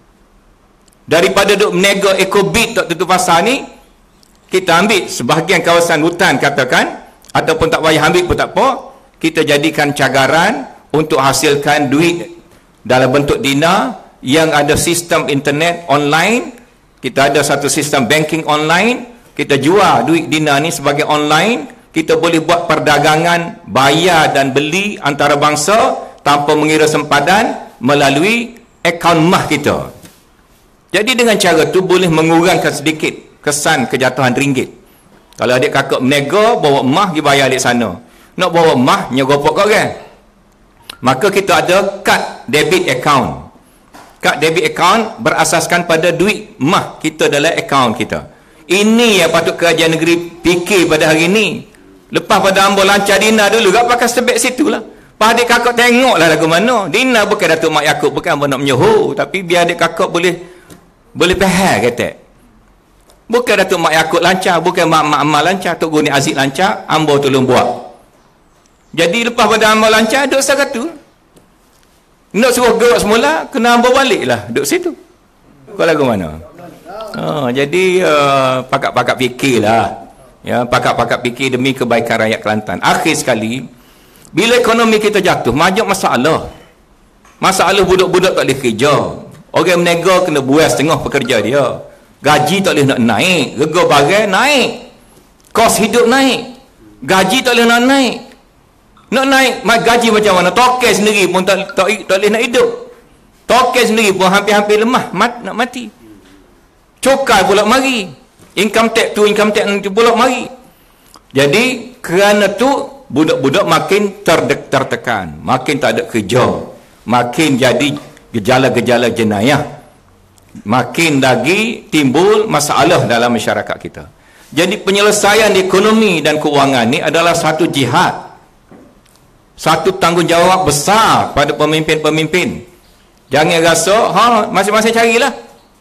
Daripada duk menega EcoBit tak tentu pasar ni, kita ambil sebahagian kawasan hutan katakan, ataupun tak payah ambil pun tak apa, kita jadikan cagaran untuk hasilkan duit dalam bentuk dina yang ada sistem internet online. Kita ada satu sistem banking online, kita jual duit dina ni sebagai online. Kita boleh buat perdagangan bayar dan beli antara bangsa tanpa mengira sempadan melalui akaun mah kita. Jadi dengan cara tu boleh mengurangkan sedikit kesan kejatuhan ringgit. Kalau adik kakak menega bawa mah pergi bayar di sana, nak bawa mah nyogopok kau kan, maka kita ada kad debit account. Kad debit account berasaskan pada duit mah kita dalam akaun kita. Ini yang patut kerajaan negeri fikir pada hari ini. Lepas pada hamba lancar dina dulu, tak pakai sebab situ lah. Pak adik kakak tengoklah lagu mana. Dina bukan Datuk Mak Yaakob, bukan hamba nak menyuruh, tapi biar adik kakak boleh faham kata. Bukan Datuk Mak Yaakob lancar, bukan Mak Amal lancar, Tok Guni Aziz lancar, hamba tolong buat. Jadi lepas pada hamba lancar, duduk satu tu. Nak suruh gerak semula, kena hamba balik lah, duduk situ. Kau lagu mana? Jadi pakak-pakak fikirlah. Ya, pakak-pakak fikir demi kebaikan rakyat Kelantan. Akhir sekali, bila ekonomi kita jatuh, banyak masalah. Masalah budak-budak tak boleh kerja. Orang menega kena buat setengah pekerja dia. Gaji tak boleh nak naik. Rega barang naik. Kos hidup naik. Gaji tak boleh nak naik. Nak naik gaji macam mana? Token sendiri pun tak boleh nak hidup. Token sendiri pun hampir-hampir lemah, nak mati. Cukai pula mari. Income tax pula mari. Jadi kerana tu budak-budak makin tertekan, makin tak ada kerja, makin jadi gejala-gejala jenayah. Makin lagi timbul masalah dalam masyarakat kita. Jadi penyelesaian ekonomi dan kewangan ni adalah satu jihad, satu tanggungjawab besar pada pemimpin-pemimpin. Jangan rasa masing-masing carilah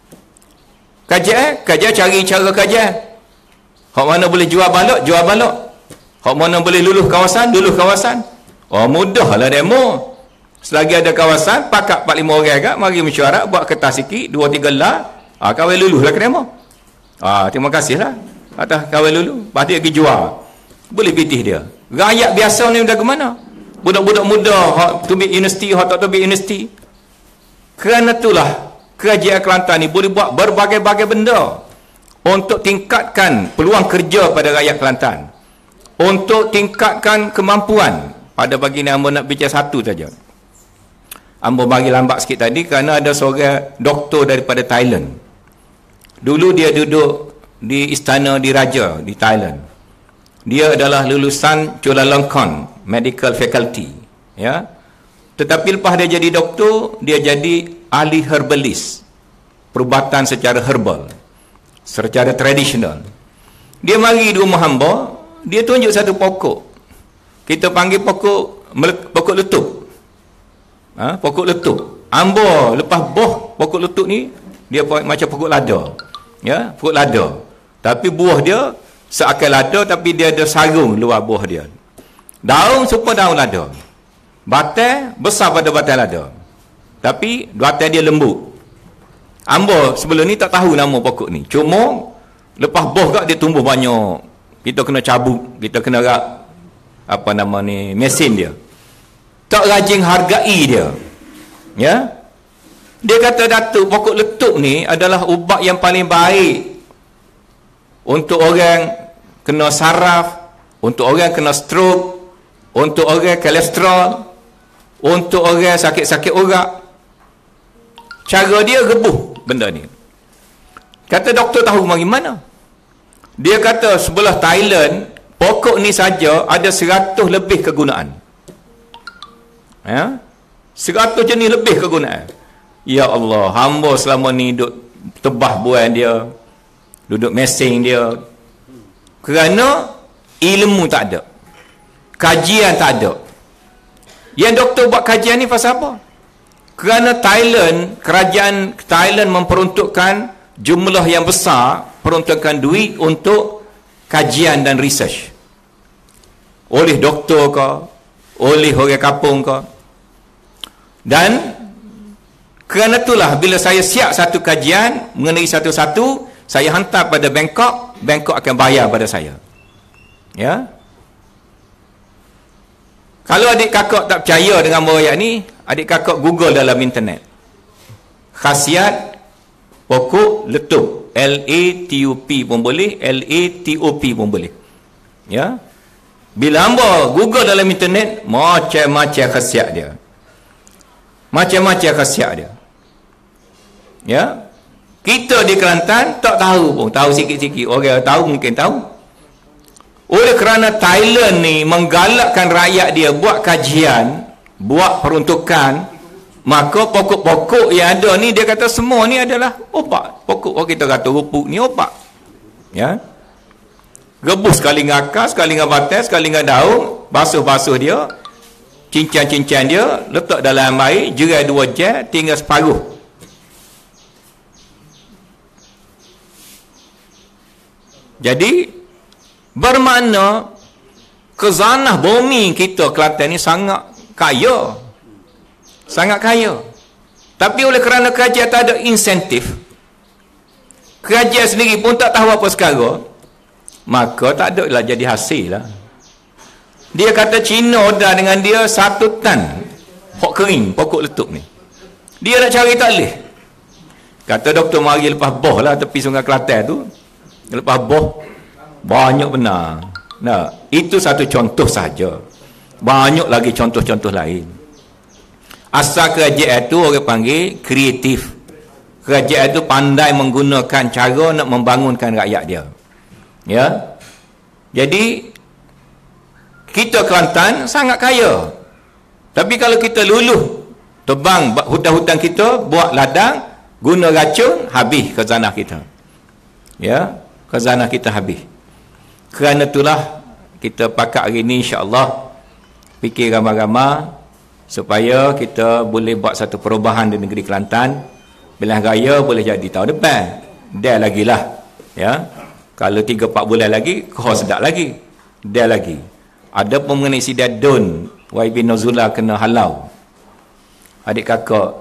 kajian, cari cara kajian. Hak mana boleh jual balok, hak mana boleh luluh kawasan. Mudahlah demo. Selagi ada kawasan, pakat 4-5 orang agak, mari mesyuarat, buat kertas sikit, 2-3 lah, kawal luluh lah ke demo. Terima kasih lah atas kawal luluh. Lepas dia pergi jual, boleh pitih dia. Rakyat biasa ni dah ke mana? Budak-budak muda hak tubik universiti, hak tak tubik universiti. Kerana itulah kerajaan Kelantan ni boleh buat berbagai-bagai benda untuk tingkatkan peluang kerja pada rakyat Kelantan, untuk tingkatkan kemampuan. Pada pagi ni ambo nak bincang satu saja. Ambo bagi lambat sikit tadi kerana ada seorang doktor daripada Thailand. Dulu dia duduk di istana diraja di Thailand. Dia adalah lulusan Chulalongkorn Medical Faculty, ya. Tetapi lepas dia jadi doktor, dia jadi ahli herbalist, perubatan secara herbal, secara tradisional. Dia mari di rumah hamba, dia tunjuk satu pokok. Kita panggil pokok letup. Pokok letup. Ambo lepas buah pokok letup ni, dia macam pokok lada. Ya, pokok lada. Tapi buah dia seakal lada, tapi dia ada sarung luar buah dia. Daun serupa daun lada. Batai besar pada batai lada. Tapi batai dia lembut. Ambo sebelum ni tak tahu nama pokok ni. Cuma lepas buah gak dia tumbuh banyak. Kita kena cabut, kita kena mesin dia. Tak rajin hargai dia. Ya. Dia kata, Datuk, pokok letup ni adalah ubat yang paling baik untuk orang kena saraf, untuk orang kena stroke, untuk orang kolesterol, untuk orang sakit-sakit urat. Cara dia rebuh benda ni. Kata doktor tahu mari mana? Dia kata sebelah Thailand, pokok ni saja ada 100 lebih kegunaan. Ya? 100 jenis lebih kegunaan. Ya Allah, hamba selama ni duduk tebah buah dia, duduk mesing dia, kerana ilmu tak ada, kajian tak ada. Yang doktor buat kajian ni pasal apa? Kerana kerajaan Thailand memperuntukkan jumlah yang besar, peruntukan duit untuk kajian dan research, oleh doktor ke, oleh orang kampung ke. Dan kerana itulah bila saya siap satu kajian mengenai satu-satu, saya hantar pada Bangkok, Bangkok akan bayar pada saya. Ya. Kalau adik kakak tak percaya dengan ayat ni, adik kakak Google dalam internet. Khasiat pokok letup, LATUP pun boleh, LATOP pun boleh. Ya. Bila hamba Google dalam internet, macam-macam khasiat dia. Macam-macam khasiat dia. Ya. Kita di Kelantan tak tahu pun, tahu sikit-sikit. Orang tahu mungkin tahu. Oleh kerana Thailand ni menggalakkan rakyat dia buat kajian, buat peruntukan, maka pokok-pokok yang ada ni dia kata semua ni adalah obat. Pokok kita kata rupuk ni obat. Ya. Rebus sekali dengan akar, sekali dengan batai, sekali dengan daun, basuh-basuh dia, cincang-cincang dia, letak dalam air, jerai 2 jam, tinggal separuh. Jadi bermakna khazanah bumi kita Kelantan ni sangat kaya. Sangat kaya. Tapi oleh kerana kerajaan tak ada insentif, kerajaan sendiri pun tak tahu apa sekarang, maka tak ada lah jadi hasil lah. Dia kata Cina order dengan dia 1 tan pokok kering, pokok letup ni. Dia nak cari tak boleh. Kata doktor mari lepas boh lah tepi Sungai Kelantan tu. Lepas boh banyak benar. Nah, itu satu contoh saja. Banyak lagi contoh-contoh lain. Asal kerajaan itu orang panggil kreatif. Kerajaan itu pandai menggunakan cara nak membangunkan rakyat dia. Ya. Jadi kita Kelantan sangat kaya. Tapi kalau kita luluh Tebang hutan-hutan kita, buat ladang, guna racun, habis khazanah kita. Ya, khazanah kita habis. Kerana itulah kita pakat hari ni insya-Allah fikir ramai-ramai supaya kita boleh buat satu perubahan di negeri Kelantan. Pilihan raya boleh jadi tahun depan. Dah lagi lah. Ya. Kalau 3-4 bulan lagi, kau sedap lagi. Dah lagi. Ada pun mengenai si Dadun, YB Nozula kena halau. Adik kakak,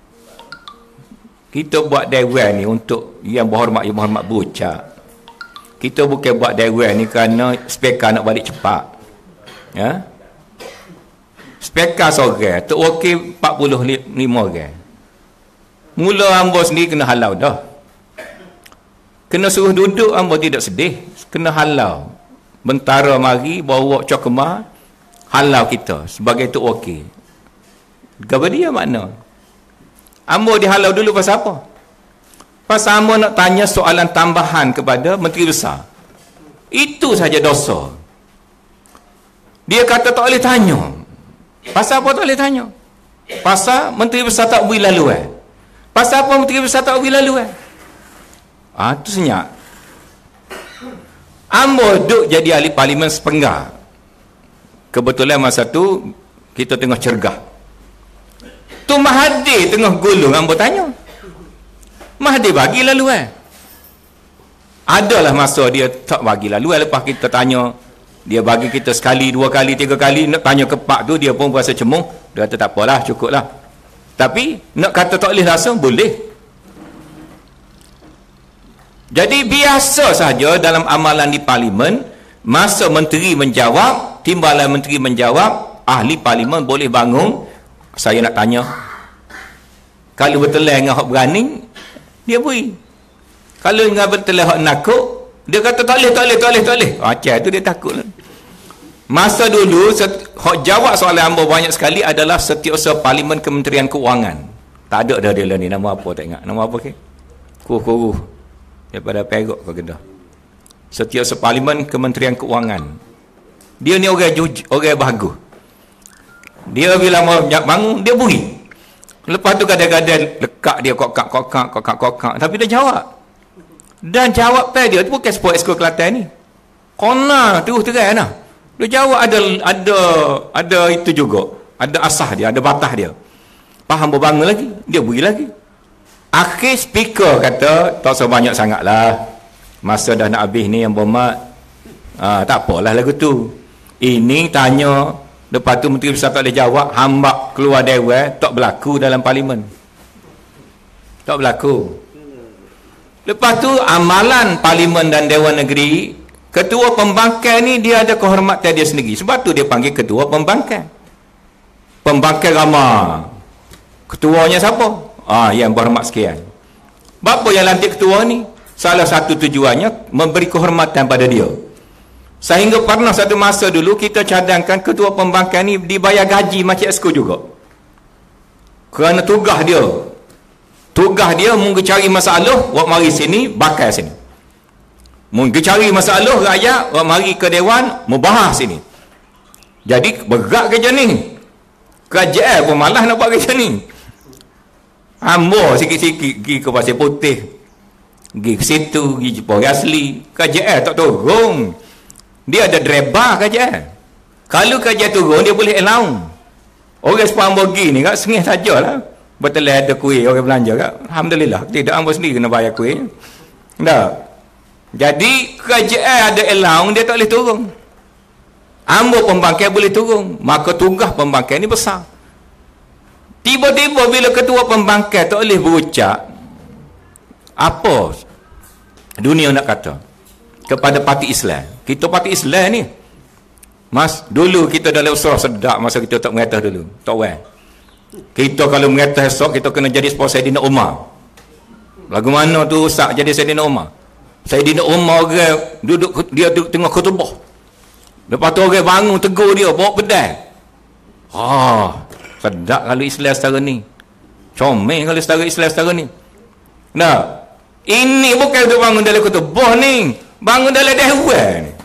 kita buat dewan ni untuk yang berhormat bucak. Kita bukan buat dewan ni kerana speaker nak balik cepat. Ya. Speaker seorang, Tok Wakil 45 orang. Mula hamba sendiri kena halau dah. Kena suruh duduk, hamba tidak sedih. Kena halau. Bentara mari, bawa cokemar, halau kita sebagai Tok Wakil. Gapa dia makna? Hamba dihalau dulu pasal apa? Pasal hamba nak tanya soalan tambahan kepada Menteri Besar. Itu saja dosa. Dia kata tak boleh tanya. Pasal apa tak boleh tanya? Pasal Menteri Besar tak beri laluan. Pasal apa Menteri Besar tak beri laluan? Itu senyap. Hamba duduk jadi ahli parlimen sepenggar. Kebetulan masa tu kita tengah cergah. Tu Mahathir tengah gulung, hamba tanya. Mahathir bagi laluan. Adalah masa dia tak bagi laluan, lepas kita tanya, dia bagi kita sekali, 2 kali, 3 kali, nak tanya ke Pak tu, dia pun berasa cemung. Dia kata tak apalah, cukup lah. Tapi nak kata tak boleh rasa, boleh. Jadi biasa saja dalam amalan di parlimen, masa menteri menjawab, timbalan menteri menjawab, ahli parlimen boleh bangun. Saya nak tanya, kalau betul dengan hak berani, dia beri. Kalau dengan betul hak nakut, dia kata tak boleh. Macam tu dia takut. Masa dulu, hak jawab soalan hamba banyak sekali adalah Setiausaha Parlimen Kementerian Keuangan. Tak ada dah dia lah ni, nama apa tak ingat. Nama apa ke? Kuruh daripada Perak ke Kedah. Setiausaha Parlimen Kementerian Keuangan. Dia ni orang bagus. Dia bila mau bangun, dia beri. Lepas tu kadang-kadang lekat dia kokak. Tapi dia jawab. Dan jawab dia tu bukan sport esko Kelantan ni. Kona terus terang lah. Dia jawab ada itu juga. Ada asah dia, ada batah dia. Faham berbangun lagi, dia beri lagi. Akhir speaker kata, tak sebanyak sangat lah. Masa dah nak habis ni yang bermat. Tak apalah lagu tu. Ini tanya, lepas tu Menteri Besar tak boleh jawab, hamba keluar dewan, tak berlaku dalam parlimen. Tak berlaku. Lepas tu amalan parlimen dan Dewan Negeri, ketua pembangkang ni dia ada kehormatan dia sendiri. Sebab tu dia panggil ketua pembangkang. Pembangkang ramah. Ketuanya siapa? Yang berhormat sekian. Bapa yang lantik ketua ni, salah satu tujuannya memberi kehormatan pada dia. Sehingga pernah satu masa dulu kita cadangkan ketua pembangkang ni dibayar gaji macam esko juga. Kerana tugas dia mungkin cari masalah, wak mari sini, bakal sini. Mungkin cari masalah rakyat, wak mari ke dewan, membahas sini. Jadi berat kerja ni. Kerajaan pun malah nak buat kerja ni. Hamba sikit-sikit pergi ke Pasir Putih, pergi ke situ, pergi Jepang asli. Kerajaan tak turun. Dia ada driver kerajaan. Kalau kerajaan turun, dia boleh allowance. Orang sepang pergi ni kat sengih sajalah. Betul ada kuih orang belanja kat. Alhamdulillah. Tidak, hamba sendiri kena bayar kuih. Tak. Jadi kerajaan ada allowance, dia tak boleh turun. Hamba pembangkang boleh turun. Maka tugas pembangkang ni besar. Tiba-tiba bila ketua pembangkang tak boleh berucap, apa dunia nak kata kepada parti Islam. Kita parti Islam ni, Mas, dulu kita dalam usaha sedap masa kita tak mengatah dulu. Tak weh. Kita kalau mengatah esok, kita kena jadi sponsor Saidina Umar. Lagu mana tu rusak jadi Saidina Umar? Saidina Umar orang dia duduk tengah khutbah. Lepas tu orang bangun tegur dia, bawa pedang. Sedap kalau Islam setara ni. Comel kalau setara Islam setara ni. Nah, ini bukan untuk bangun dalam khutbah ni. Bangun dalam dewan ni.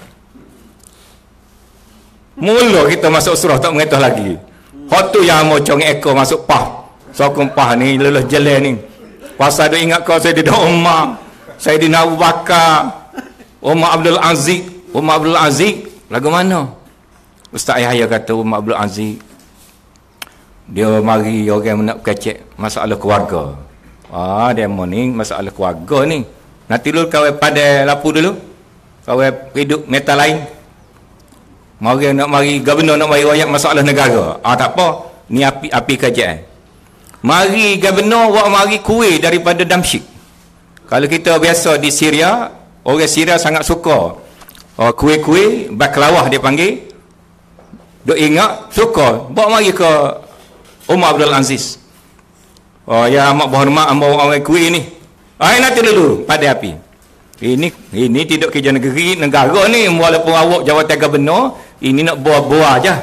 Mula kita masuk surah tak mengetah lagi. Hak tu yang mau cong ekor masuk pah. Sokumpah ni lelah jalan ni. Pasal dia ingat kau Sayyidina Umar, Sayyidina Abu Bakar, Umar Abdul Aziz. Umar Abdul Aziz lagu mana? Ustaz Yahya kata Umar Abdul Aziz dia mari orang nak kecek masalah keluarga. Demo ni masalah keluarga ni. Nanti dulu kau pada lapu dulu. Kau hidup metal lain. Mari nak mari gubernur nak mari royak masalah negara. Tak apa. Ni api kajian. Mari gubernur buat mari kuih daripada Damsyik. Kalau kita biasa di Syria, orang Syria sangat suka kuih-kuih baklawah dia panggil. Duk ingat suka bawa mari ke Umar Abdul Aziz. Ya amat berhormat ambo orang kuih ni. Nanti dulu pada api. Ini tidak kerja negara ni, walaupun awak jawatan gubernur, ini nak buah-buah aja.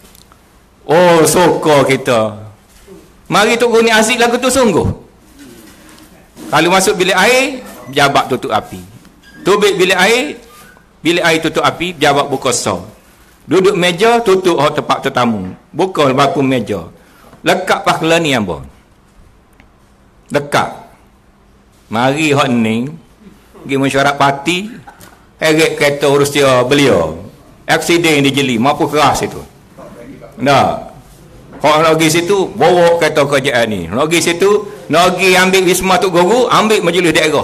Suka kita. Mari Tok Guni Aziz lagu tu sungguh. Kalau masuk bilik air, jabat tutup api. Tubik bilik air tutup api, jabat buka sor. Duduk meja, tutup tempat tetamu. Buka batu meja. Lekat pakhla ni apa? Dekat. Mari hak ni, pergi mesyuarat parti, heret kereta urus dia beliau. Aksiden di Jeli, mampu keras itu. Nah. Kalau nak pergi situ, bawa kereta kerajaan ni. Nak pergi situ, nak pergi ambil wisma Tok Guru, ambil majlis daerah.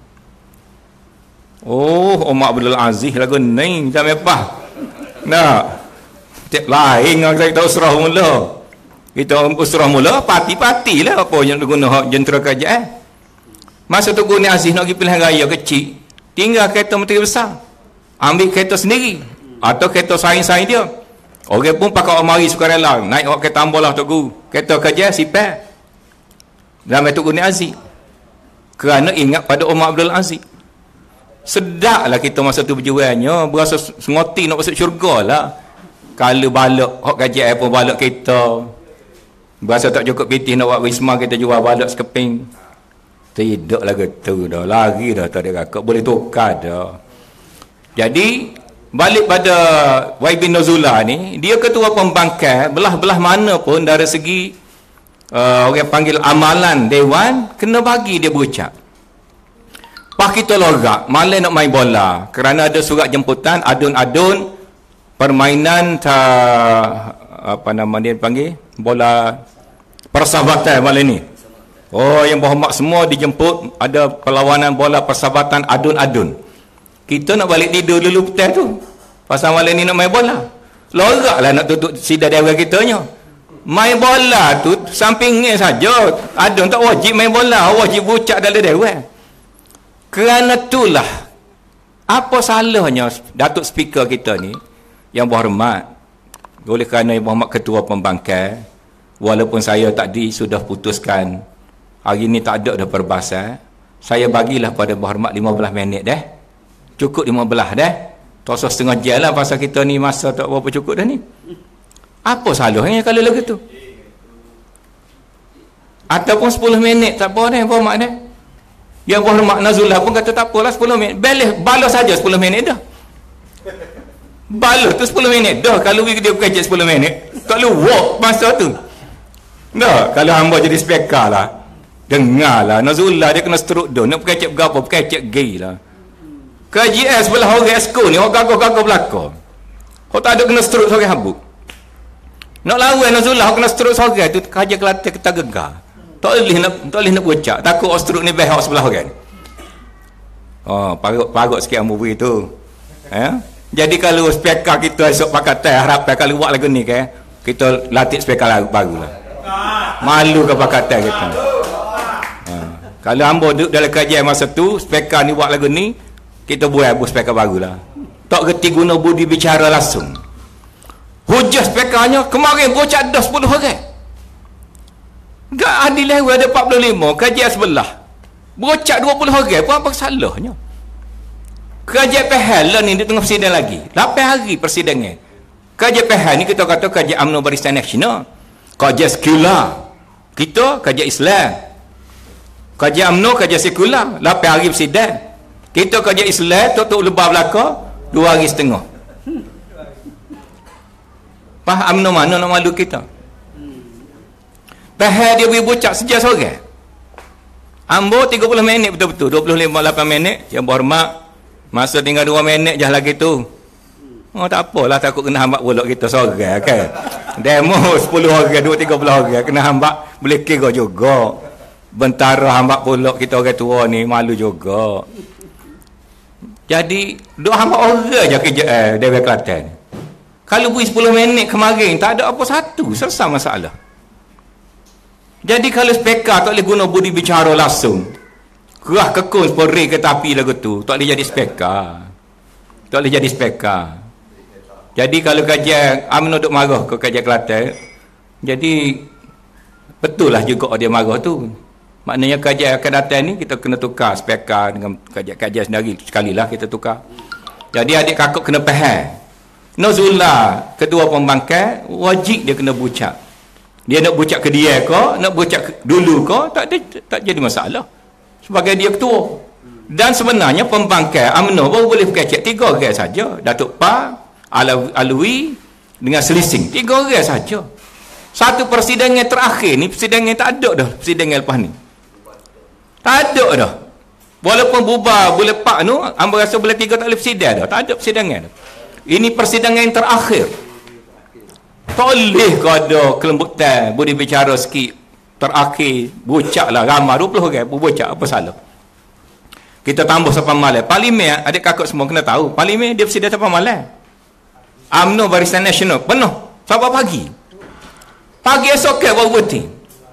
Umar Abdul Aziz lagu ni, tak mepah. Nah, tak lain orang kita usrah mula. Kita usrah mula, parti-parti lah apa yang guna hak jentera kerajaan. Masa Tok Guru Aziz nak pergi pilihan raya kecil, tinggal kereta menteri besar. Ambil kereta sendiri. Atau kereta saing-saing dia. Orang pun pakai mari sukarela naik awak kereta ambolah Tok Guru, kereta kerja sipar dalam Tok Guru Aziz, kerana ingat pada Umar Abdul Aziz. Sedaklah kita masa tu berjuangnya, berasa sengoti nak masuk syurga lah. Kalau balak hak kerja pun balak kita, berasa tak cukup pitih nak buat wisma, kita jual balak sekeping. Tidak lah gitu dah, lari dah tak ada kakak, boleh tukar dah. Jadi balik pada YB Nozula ni, dia ketua pembangkang belah-belah mana pun dari segi orang panggil amalan dewan, kena bagi dia berucap. Pak kita lorak malam nak main bola kerana ada surat jemputan adun-adun permainan apa nama dia panggil bola persahabatan malam ni. Yang berhormat semua dijemput, ada perlawanan bola persahabatan adun-adun. Kita nak balik tidur dulu petang tu. Pasal malam ni nak main bola. Lorak lah nak tutup sidar dewan kitanya. Main bola tu sampingnya saja. Adun tak wajib main bola, wajib bucak dalam dewan. Kerana itulah, apa salahnya Datuk Speaker kita ni, yang berhormat, oleh kerana yang berhormat Ketua Pembangkang, walaupun saya tadi sudah putuskan, hari ni tak ada dah perbahasan, saya bagilah pada berhormat 15 minit dah. Cukup 15 dah. Tak usah setengah jam lah pasal kita ni masa tak berapa cukup dah ni. Apa salahnya kalau lagu tu? Ataupun 10 minit tak apa dah berhormat dah. Yang berhormat Nazullah pun kata tak apalah 10 minit. Balas saja 10 minit dah. Balas tu 10 minit dah. Kalau dia berkecek 10 minit, kalau walk masa tu. Dah, kalau hamba jadi speaker lah, dengarlah Nazullah dia kena stroke down. Nak berkecek berapa, berkecek gay lah. KJS sebelah orang esko ni, orang gagah-gagah belakang. Orang tak ada kena stroke seorang habuk. Nak lawan Nazullah, orang kena stroke seorang tu, kerja Kelantan kita gegar. Tak boleh nak bocak. Takut stroke ni behak sebelah orang. Parut sikit ambil tu. Jadi kalau speaker kita esok pakatan, harapkan kalau buat lagu ni kita latih speaker baru lah. Malu ke pakatan kita. Kalau hamba duduk dalam kajian masa tu, speaker ni buat lagu ni, kita buat speaker baru lah. Tak reti guna budi bicara langsung. Hujah speakernya, kemarin bocak dah 10 orang. Gak adil lah, ada 45, kajian sebelah. Bocak 20 orang, apa salahnya? Kajian PHL lah ni, di tengah persidangan lagi. 8 hari persidangan. Kajian PHL ni kita kata kajian UMNO Barisan Nasional. Kajian sekular. Kita kajian Islam. Kajian UMNO, kajian sekular. 8 hari persidangan. Kita kajian Islam, tutup lebah belakang, 2 hari setengah. Faham UMNO mana nak malu kita? Pahal dia boleh bucak sejak sore. Ambo 30 minit betul-betul. 25-8 minit. Yang berhormat. Masa tinggal 2 minit je lagi tu. Oh, tak apalah, takut kena hambak pulak kita sore kan. Demo 10 orang, 2-30 orang kena hambak, boleh kira juga. Bentara hambak pulak kita orang tua ni malu juga. Jadi duk hambak orang je kerja Dewan Kelantan. Kalau bui 10 minit kemarin tak ada apa satu, selesai masalah. Jadi kalau speaker tak boleh guna budi bicara langsung. Kerah kekun sepori ke tapi lagu tu, tak boleh jadi speaker. Tak boleh jadi speaker. Jadi kalau kajian UMNO duk marah ke kajian Kelantan, jadi betul lah juga dia marah tu. Maknanya kajian akan datang ni kita kena tukar speaker dengan kajian sendiri. Sekalilah kita tukar. Jadi adik kakak kena faham. Nozullah ketua pembangkang wajib dia kena bucak. Dia nak bucak ke dia ke, nak bucak dulu ke, tak jadi masalah. Sebagai dia ketua. Dan sebenarnya pembangkang UMNO baru boleh kecek 3 orang saja. Datuk Pa, Alwi dengan selising 3 orang saja. Satu persidangan terakhir ni, persidangan tak ada dah, persidangan lepas ni tak ada dah. Walaupun bubar boleh pak tu, hamba rasa boleh 3 tak boleh persidang dah, tak ada persidangan. Ini persidangan yang terakhir. Tak boleh kau ada kelembutan budi bicara sikit terakhir, bucak lah ramai 20 orang bucak, apa salah. Kita tambah sampai malam. Parlimen, adik kakak semua kena tahu, parlimen dia persidangan sampai malam. UMNO Barisan Nasional penuh sampai pagi esok baru voting.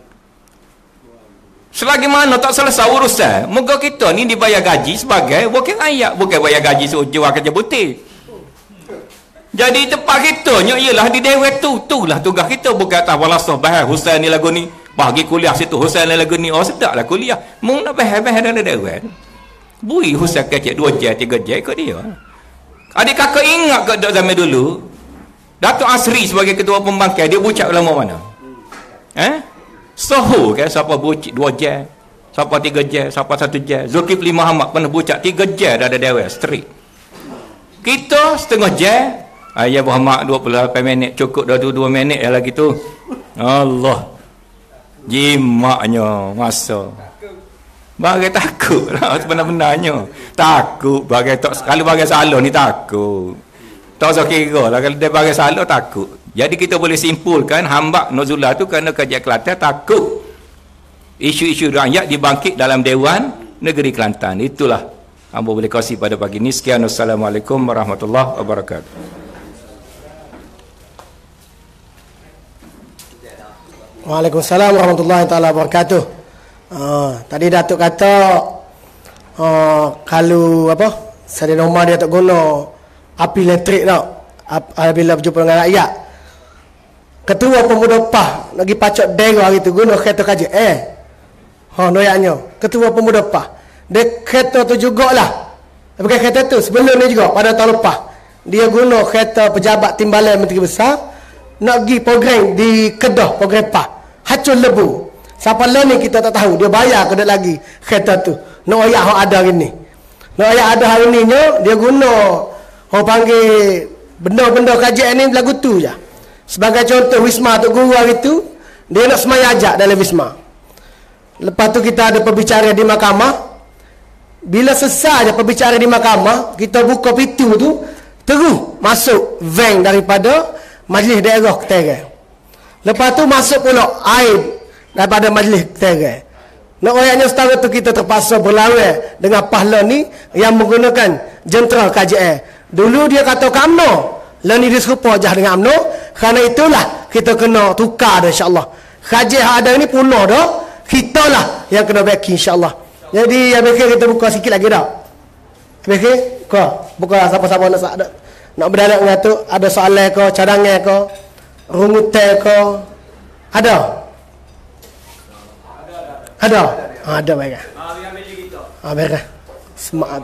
Selagi mana tak selesai urusan, moga kita ni dibayar gaji sebagai wakil rakyat, bukan bayar gaji sejual kerja putih. Jadi tempat kita ialah di dewan itulah tugas kita, bukan atas walasah bahas Husain ni lagu ni bagi kuliah situ, Husain ni lagu ni oh sedaplah kuliah mung nak bahas dalam dewan bui Husain kecek 2 jam 3 jam ikut dia. Adik kakak ingat ke zaman dulu Datuk Asri sebagai ketua pembangkang dia bucak lama mana? Soho kan siapa bucak 2 jam, siapa 3 jam, siapa 1 jam. Zulkifli Muhammad pernah bucak 3 jam dah ada dewan straight. Kita setengah jam. Ya Muhammad 28 minit cukup dah 2 minit lagi tu. Allah. Jimaknya masa. Bagai takut lah sebenarnya. Takut bagai tak, kalau bagai salah ni takut. Tak usah kira lah kalau dia bagai salah takut. Jadi kita boleh simpulkan hambak Nozullah tu kerana kajian Kelantan takut isu-isu rakyat dibangkit dalam Dewan Negeri Kelantan. Itulah hamba boleh kongsi pada pagi ini. Sekian, Assalamualaikum warahmatullahi wabarakatuh. Waalaikumsalam warahmatullahi taala wabarakatuh. Tadi Datuk kata kalau apa Seri Norma dia tak guna api elektrik tak apabila berjumpa dengan rakyat. Ketua Pemuda PAH nak pergi pacok dera hari tu guna kereta kaji noyaknya Ketua Pemuda PAH dia kereta tu jugalah, bukan kereta tu sebelum ni juga pada tahun lepas dia guna kereta pejabat timbalan Menteri Besar nak pergi program di Kedah, program PAH hacun lebu. Siapa lah ni kita tak tahu dia bayar ke tak lagi kereta tu nak ayat yang ada hari ni, nak ayat ada hari ni dia guna orang panggil benda-benda kajian ni lagu tu je. Sebagai contoh Wisma Tok Guru hari tu dia nak semaya ajak dalam Wisma. Lepas tu kita ada perbicaraan di mahkamah. Bila selesai je perbicaraan di mahkamah, kita buka pintu tu terus masuk van daripada Majlis Daerah Keterangan. Lepas tu masuk pula air daripada Majlis Keterangan. Nak ayatnya setara tu kita terpaksa berlawan dengan pahlawan ni yang menggunakan jentera KJL. Dulu dia kata ke UMNO, lah ni dia serupa je dengan UMNO. Kerana itulah kita kena tukar dah insyaAllah. KJL ada ni punah dah, kita lah yang kena backing insyaAllah. Jadi yang BK kita buka sikit lagi dah. BK buka siapa-siapa nak berdalam dengan tu, ada soalan ke, cadangan ke, rungutan ke, ada? Ada baik. Baik. Semangat.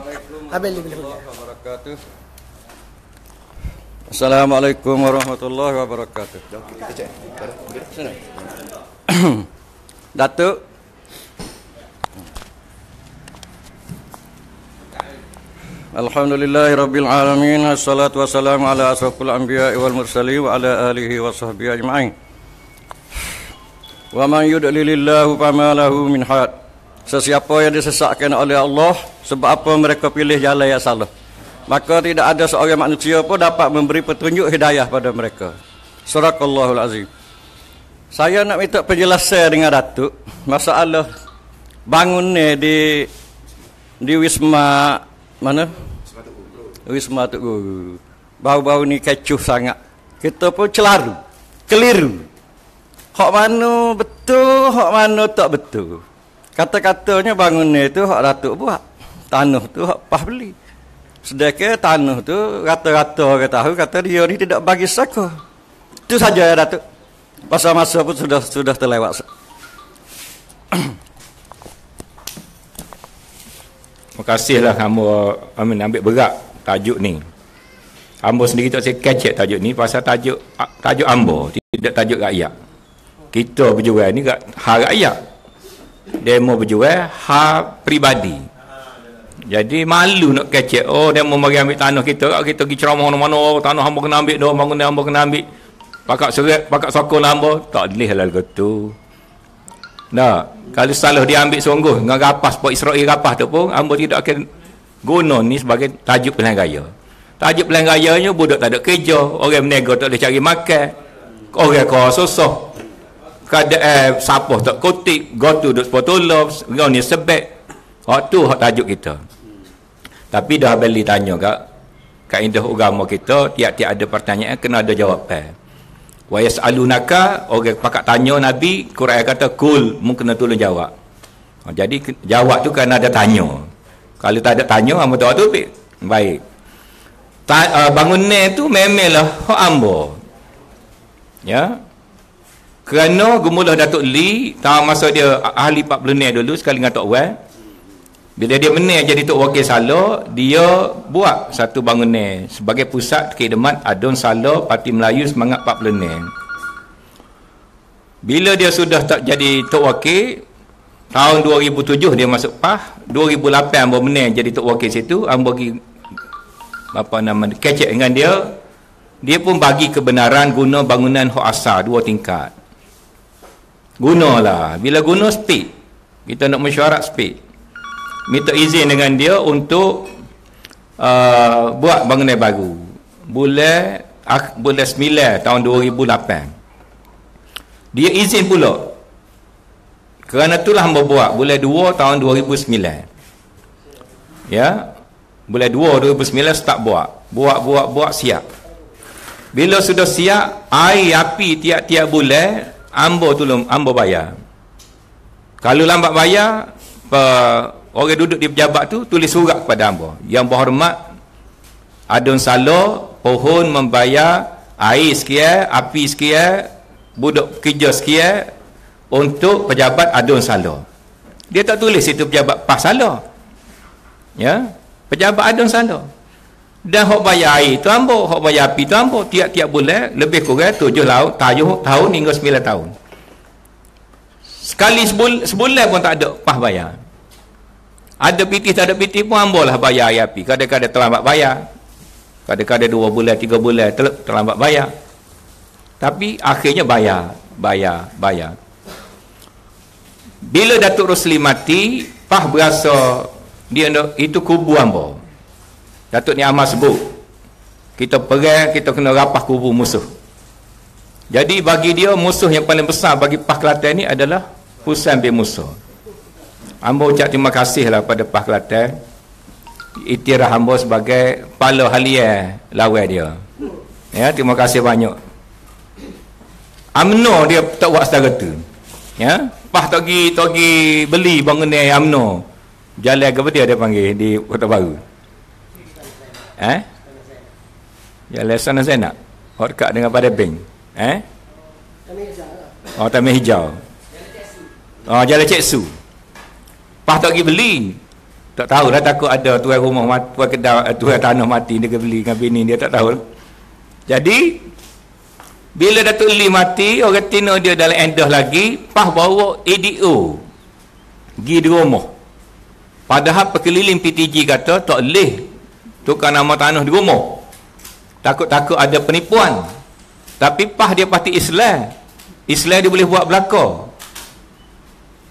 Assalamualaikum warahmatullahi wabarakatuh. Datuk Alhamdulillahi rabbil alamin, wassalatu wassalamu ala asrafil anbiya'i wal mursalin wa ala alihi wa sahbihi ajma'in. Wa man yudlilillahu fama lahu min had. Sesiapa yang disesatkan oleh Allah sebab apa mereka pilih jalan yang salah, maka tidak ada seorang manusia pun dapat memberi petunjuk hidayah pada mereka. Sadaqallahul azim. Saya nak minta penjelasan dengan Datuk masalah bangun ni di Wisma mana? Wisma Tok Guru. Bau-bau ni kecoh sangat. Kita pun keliru. Hak mana betul, hak mana tak betul. Kata-katanya bangun ni tu hak Datuk buat. Tanah tu hak Pah beli. Sedangkan tanah tu rata-rata orang tahu kata dia ni tidak bagi saka. Itu saja ya Datuk. Pasal masa pun sudah terlewat. Terima kasihlah hamba ambil berat tajuk ni. Hamba sendiri tak saya kecek tajuk ni pasal tajuk hamba, tidak tajuk rakyat. Kita berjual ni hak rakyat. Demo berjual hak peribadi. Jadi malu nak kecek. Oh, demo bagi ambil tanah kita pergi ceramah mana-mana, tanah hamba kena ambil dah, bangunan hamba kena ambil. Pakak seret, pakak sokong hamba, tak boleh lah gitu. Nah, kalau salah dia ambil sungguh dengan rapas Port Israel rapas tu pun hamba tidak akan guna ni sebagai tajuk pilihan raya. Tajuk pilihan rayanya budak tak ada kerja, orang berniaga tak boleh cari makan, orang kau susah. Keadaan siapa tak kutip, gotu duk sepotolov, ngau ni sebek. Hak tu hak tajuk kita. Tapi dah beli tanya kaedah agama kita, tiap-tiap ada pertanyaan kena ada jawapan. Wa yas'alunaka, orang pakak tanya Nabi, Quran kata kul, mu kena tolong jawab. Jadi jawab tu kan ada tanya. Kalau tak ada tanya, hamba tak tu baik. Bangunan tu memanglah hak hamba. Ya. Kerana Gumulah Datuk Lee, masa dia ahli 40 dulu sekali dengan Tok Wan. Bila dia menang jadi Tok Wakil Sala, dia buat satu bangunan sebagai pusat khidmat Adun Sala Parti Melayu Semangat 46. Bila dia sudah tak jadi Tok Wakil, tahun 2007 dia masuk PAH, 2008 hamba menang jadi Tok Wakil situ, hamba pergi kecek dengan dia. Dia pun bagi kebenaran guna bangunan hak asal 2 tingkat. Gunalah. Bila guna speed. Kita nak mesyuarat speed. Minta izin dengan dia untuk buat bangunan baru. Bulan 9 tahun 2008. Dia izin pula. Kerana itulah hamba buat bulan 2 tahun 2009. Ya. Bulan 2 2009 start buat siap. Bila sudah siap, air api tiap-tiap bulan hamba bayar. Kalau lambat bayar, orang duduk di pejabat tu tulis surat kepada hamba. Yang berhormat Adun Sala, pohon membayar air sekian, api sekian, budak kerja sekian untuk pejabat Adun Sala. Dia tak tulis itu pejabat PAH Sala. Ya, pejabat Adun Sala. Dan hok bayar air tu hamba, hok bayar api tu hamba tiap-tiap bulan lebih kurang 7 tahun hingga 9 tahun. Sekali sebulan pun tak ada PAH bayar. Ada PT tak ada PT pun hamba lah bayar air api. Kadang-kadang terlambat bayar. Kadang-kadang 2 bulan 3 bulan terlambat bayar. Tapi akhirnya bayar. Bila Datuk Rosli mati, PAH berasa dia itu kubu hamba. Datuk Ni Ahmad sebut, kita perang, kita kena rapah kubu musuh. Jadi bagi dia, musuh yang paling besar bagi PAH Kelantan ni adalah Husain bin Musa. Hamba ucap terima kasih lah pada PAH Kelantan. Iktiraf hamba sebagai kepala halian lawan dia. Ya, terima kasih banyak. UMNO dia tak buat setara tu. Ya, PAH tak pergi beli bangunan UMNO. Jalan ke dia panggil di Kota Baru. Jalan sana Zainab. Dekat dengan pada bank. Taman Hijau. Jalan Cik Su. PAH tak pergi beli. Tak tahu dah, takut ada tuan rumah mati, tuan kedai, tuan tanah mati dia pergi beli dengan bini dia, tak tahu. Jadi bila Datuk Lee mati, orang Tino dia dalam endah lagi, PAH bawa ADO pergi di rumah. Padahal pekeliling PTG kata tak boleh tukar nama tanah di rumah, takut-takut ada penipuan. Tapi PAH dia parti Islam dia boleh buat belaka.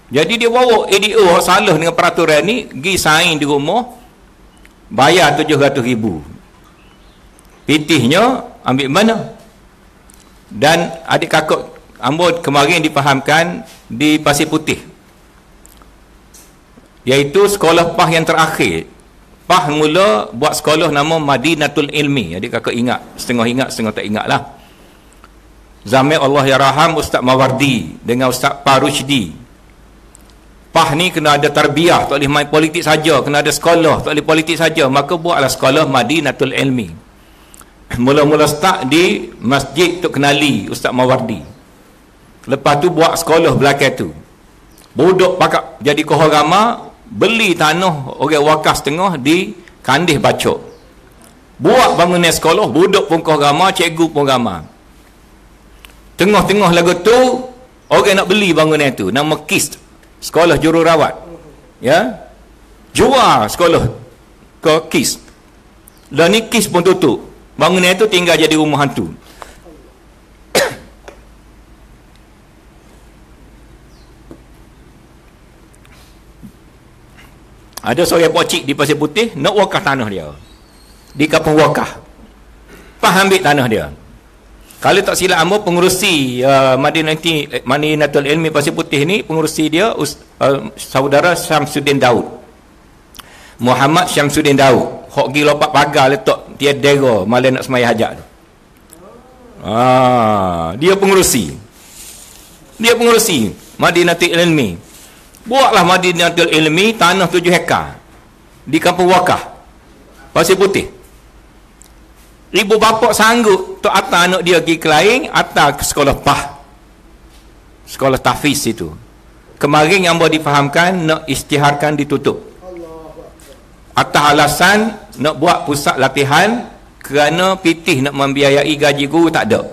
Jadi dia bawa ADO yang salah dengan peraturan ni, pergi sign di rumah, bayar 700,000. Pitihnya ambil mana? Dan adik kakak Ambo kemarin difahamkan di Pasir Putih, iaitu sekolah PAH yang terakhir. PAH mula buat sekolah nama Madinatul Ilmi. Adik kakak ingat, setengah tak ingat lah. Zaman Allah Yarham Ustaz Mawardi dengan Ustaz Parushdi. PAH ni kena ada tarbiyah, tak boleh main politik saja, kena ada sekolah, tak boleh politik saja. Maka buatlah sekolah Madinatul Ilmi. Mula-mula start di Masjid Tok Kenali Ustaz Mawardi. Lepas tu buat sekolah belakang tu. Budak pakak jadi kohorama, beli tanah orang wakaf setengah di Kandih Bacok. Buat bangunan sekolah, budak pun kohorama, cikgu pun ramai. Tengah-tengah lagu tu orang nak beli bangunan tu, nama KIS, Sekolah Jururawat. Ya. Jual sekolah ke KIS. Dan ni KIS pun tutup. Bangunan tu tinggal jadi rumah hantu. Ada seorang pocik di Pasir Putih nak wakaf tanah dia di kampung wakaf. PAH ambil tanah dia. Kalau tak silap Ambo, pengurusi Madinatul Ilmi Pasir Putih ni, pengurusi dia saudara Syamsuddin Daud, Muhammad Syamsuddin Daud. Hok pergi lompat pagar letak dia dera malam nak semaya hajat tu. Dia pengurusi Madinatul Ilmi. Buatlah Madinatul Ilmi tanah 7 hektar di kampung wakaf Pasir Putih. Ibu bapa sanggup tok atas anak dia pergi ke lain, atas ke sekolah PAH, sekolah tahfiz itu. Kemarin yang boleh difahamkan nak isytiharkan ditutup atas alasan nak buat pusat latihan kerana pitih nak membiayai gaji guru tak ada.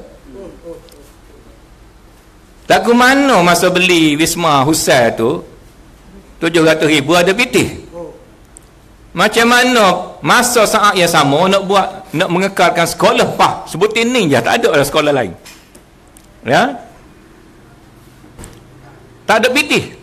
Tak ke mana masa beli Wisma Hussein tu 700,000 ada pitih. Macam mana masa saat yang sama nak mengekalkan sekolah PAH sebutin ni je, tak ada sekolah lain. Ya? Tak ada pitih.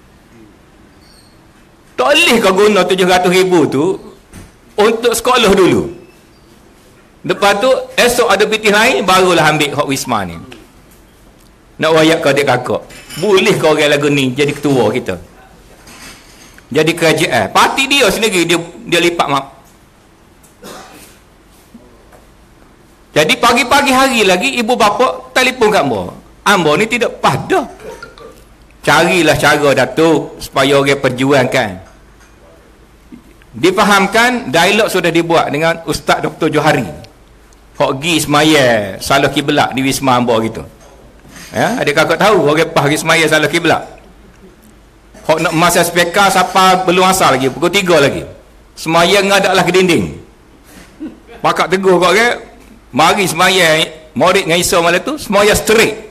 Tak boleh kau guna 700,000 tu untuk sekolah dulu. Lepas tu esok ada pitih lain, barulah ambil hak Wisma ni. Nak wayak kau adik kakak. Boleh kau orang lagu ni jadi ketua kita, jadi kerajaan. Parti dia sendiri dia lipat map. Jadi pagi-pagi hari lagi ibu bapa telefon kat Ambo ni tidak pada. Carilah cara Datuk supaya orang perjuangkan. Difahamkan, dialog sudah dibuat dengan Ustaz Dr. Johari. Hok gi semaya salah kiblat di Wisma Ambo gitu. Ya, adik kakak tahu orang PAH gi semaya salah kiblat. Hok nak masa speaker siapa belum asal lagi, pukul 3 lagi. Semaya ngadaklah ke dinding. Pakak tegur kau ke, mari semaya Maulid dengan Isa malam tu, semaya straight.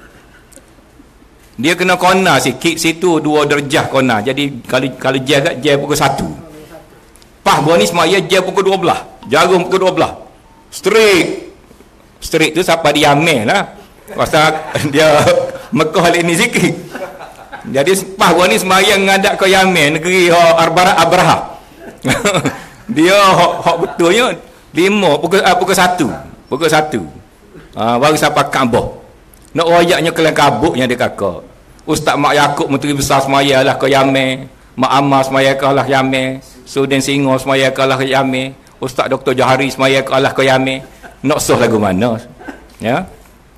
Dia kena kona sikit situ 2 darjah kona. Jadi kalau jam pukul 1. PAH buat ni semaya jam pukul 12. Jarum pukul 12. Straight tu siapa dia amel lah. Pasal dia Mekah hal ini sikit. Jadi PAH buat ni semayang ngadak ke Yamen, negeri Abraha. Dia hok betulnya 5 pukul 1. Pukul 1. Baru sampai Kaabah. Nak royaknya kelang kabuknya dia kakak. Ustaz Mak Yakub Menteri Besar semaya lah ke Yamen. Mak Ammar semaya ke lah Yamen. Sudin Singo semaya ke lah Yamen. Ustaz Dr. Johari semaya ke lah ke Yamen. Nak soh lagu mana? Ya.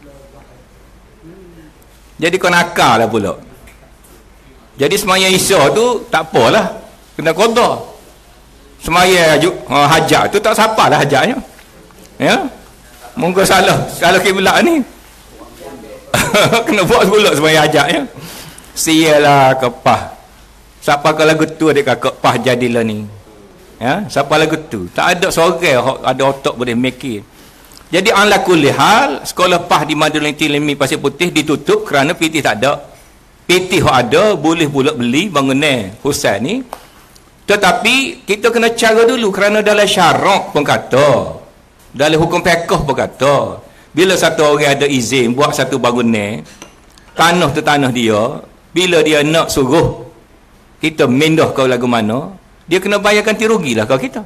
Jadi kau nakal lah pula. Jadi semaya Isya tu tak apalah, kena qada. Semaya hajat tu tak sapalah hajatnya. Ya. Mungkin salah kiblat ni. Kena buat pula semaya hajatnya. Sialah ke PAH. Siapa ke lagu tu adik kakak PAH jadilah ni. Ya, siapa lagu tu? Tak ada seorang ada otak boleh make. Jadi ala kulli hal, sekolah PAH di Madinatul Ilmi Pasir Putih ditutup kerana PT tak ada. PT ada, boleh pula beli bangunan Husain ni. Tetapi kita kena cara dulu kerana dalam syarak pun kata, dalam hukum fiqh pun kata, bila satu orang ada izin buat satu bangunan, tanah tu tanah dia, Bila dia nak suruh kita mindah kau lagu mana, dia kena bayar ganti rugi lah kau kita.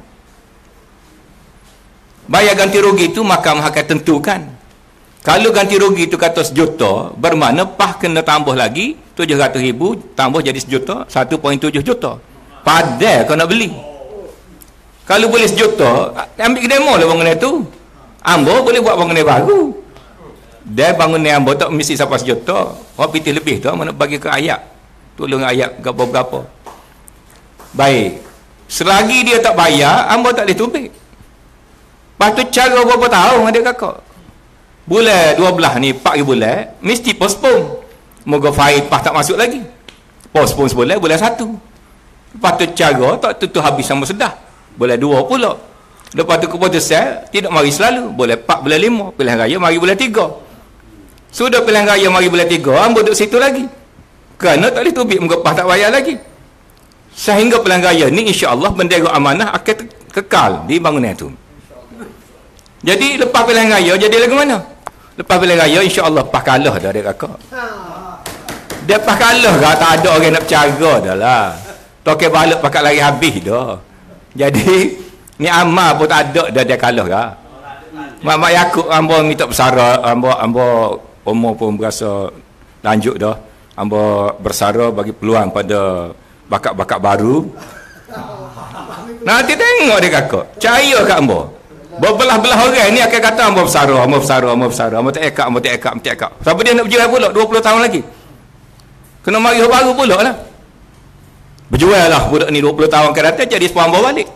Bayar ganti rugi tu mahkamah akan tentukan. Kalau ganti rugi tu kata 1 juta, bermakna PAH kena tambah lagi 700,000 tambah jadi 1 juta, 1.7 juta. Padahal kau nak beli. Kalau boleh 1 juta, ambil ke demo lah bangunan tu. Ambo boleh buat bangunan baru. Dia bangunan ambo tak mesti sampai 1 juta. Orang pitih lebih tu mana bagi ke ayat. Tolong ayat berapa-berapa. Baik. Selagi dia tak bayar, ambo tak boleh tubik. Lepas tu cara berapa tahun ada kakak? Bulan 12 ni 4 bulan mesti postpone. Moga faid PAH tak masuk lagi. Postpone sebulan, bulan 1. Lepas tu cara tak tentu habis sama sedah. Bulan 2 pula. Lepas tu keputusan tidak mari selalu. Bulan 4, bulan 5. Pilihan raya mari bulan 3. Sudah pilihan raya mari bulan 3, ambo duduk situ lagi. Kerana tak boleh tubik, muka PAH tak bayar lagi. Sehingga pilihan raya ni insya-Allah bendera amanah akan kekal di bangunan tu. Jadi lepas pilihan raya jadi lagu mana? Lepas pilihan raya insya-Allah PAH kalah dah dia kakak. Dia PAH kalah dah, tak ada orang nak bercara dah lah. Toke balik pakat lari habis dah. Jadi ni amal pun tak ada dah, dia kalah dah. Mak Yakub ambo minta bersara, ambo umur pun berasa lanjut dah. Ambo bersara bagi peluang pada bakat-bakat baru. Nanti tengok dia kakak. Percaya kat ambo. Berbelah-belah orang ni akan kata ambo bersara. Ambo tak ekak. Siapa dia nak berjual pula 20 tahun lagi? Kena mari baru pula lah. Berjual lah budak ni 20 tahun akan datang jadi sepuluh ambo balik.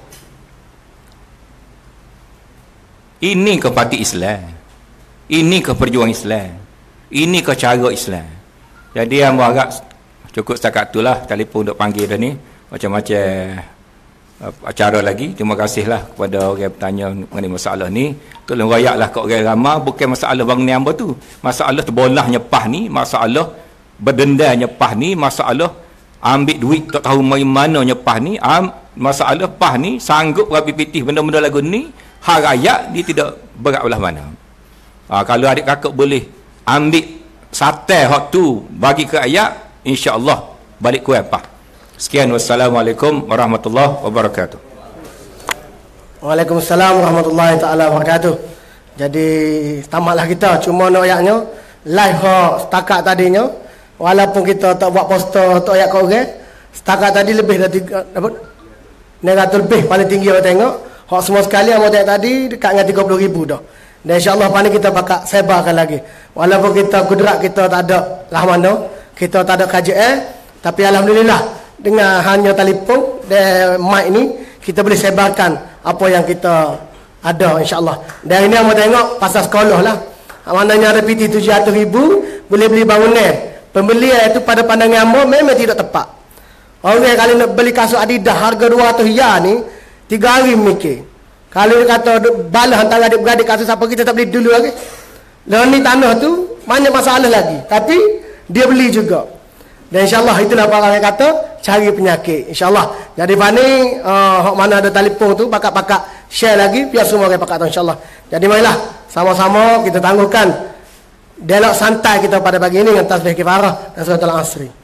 Ini ke parti Islam. Ini ke perjuangan Islam. Ini ke cara Islam. Jadi ambo agak cukup setakat itulah. Telefon duk panggil dah ni. Macam-macam acara lagi. Terima kasihlah kepada orang yang bertanya mengenai masalah ni. Tolong rayaklah kat orang ramai. Bukan masalah bangunan ambo tu. Masalah terbolahnya PAH ni. Masalah berdendanya PAH ni. Masalah ambil duit tak tahu mari mananya PAH ni. Masalah PAH ni sanggup rapi pitih benda-benda lagu ni. Hak rakyat dia tidak berat belah mana. Kalau adik kakak boleh ambil satai hak tu bagi ke rakyat, insya-Allah balik kuat PAH. Sekian, wassalamualaikum warahmatullahi wabarakatuh. Waalaikumsalam warahmatullahi taala wabarakatuh. Jadi tamatlah kita cuma nak ayatnya live hak setakat tadinya, walaupun kita tak buat poster tak ayat kau orang, setakat tadi lebih dari dapat 900 lebih paling tinggi orang tengok. Hak semua sekali yang tengok tadi dekat dengan 30,000 dah. Dan insya-Allah pani kita bakal sebarkan lagi. Walaupun kita kudrat kita tak ada lah mana, kita tak ada KJL, tapi alhamdulillah dengan hanya telefon dan mic ni kita boleh sebarkan apa yang kita ada insya-Allah. Dan ini yang tengok pasal sekolah lah. Maknanya ada PT 700,000 boleh beli bangunan. Pembelian itu pada pandangan ambo memang tidak tepat. Orang kalau nak beli kasut Adidas harga 200 riyal ni 3 hari mikir. Kalau dia kata balas antara adik-beradik kasut siapa kita tak beli dulu lagi. Lalu ni tanah tu banyak masalah lagi. Tapi dia beli juga. Dan insya-Allah itulah orang yang kata cari penyakit. Insya-Allah. Jadi pani hak mana ada telefon tu pakat-pakat share lagi biar semua orang pakat tahu insya-Allah. Jadi marilah sama-sama kita tangguhkan dialog santai kita pada pagi ini dengan tasbih kifarah dan surah Al-Asri.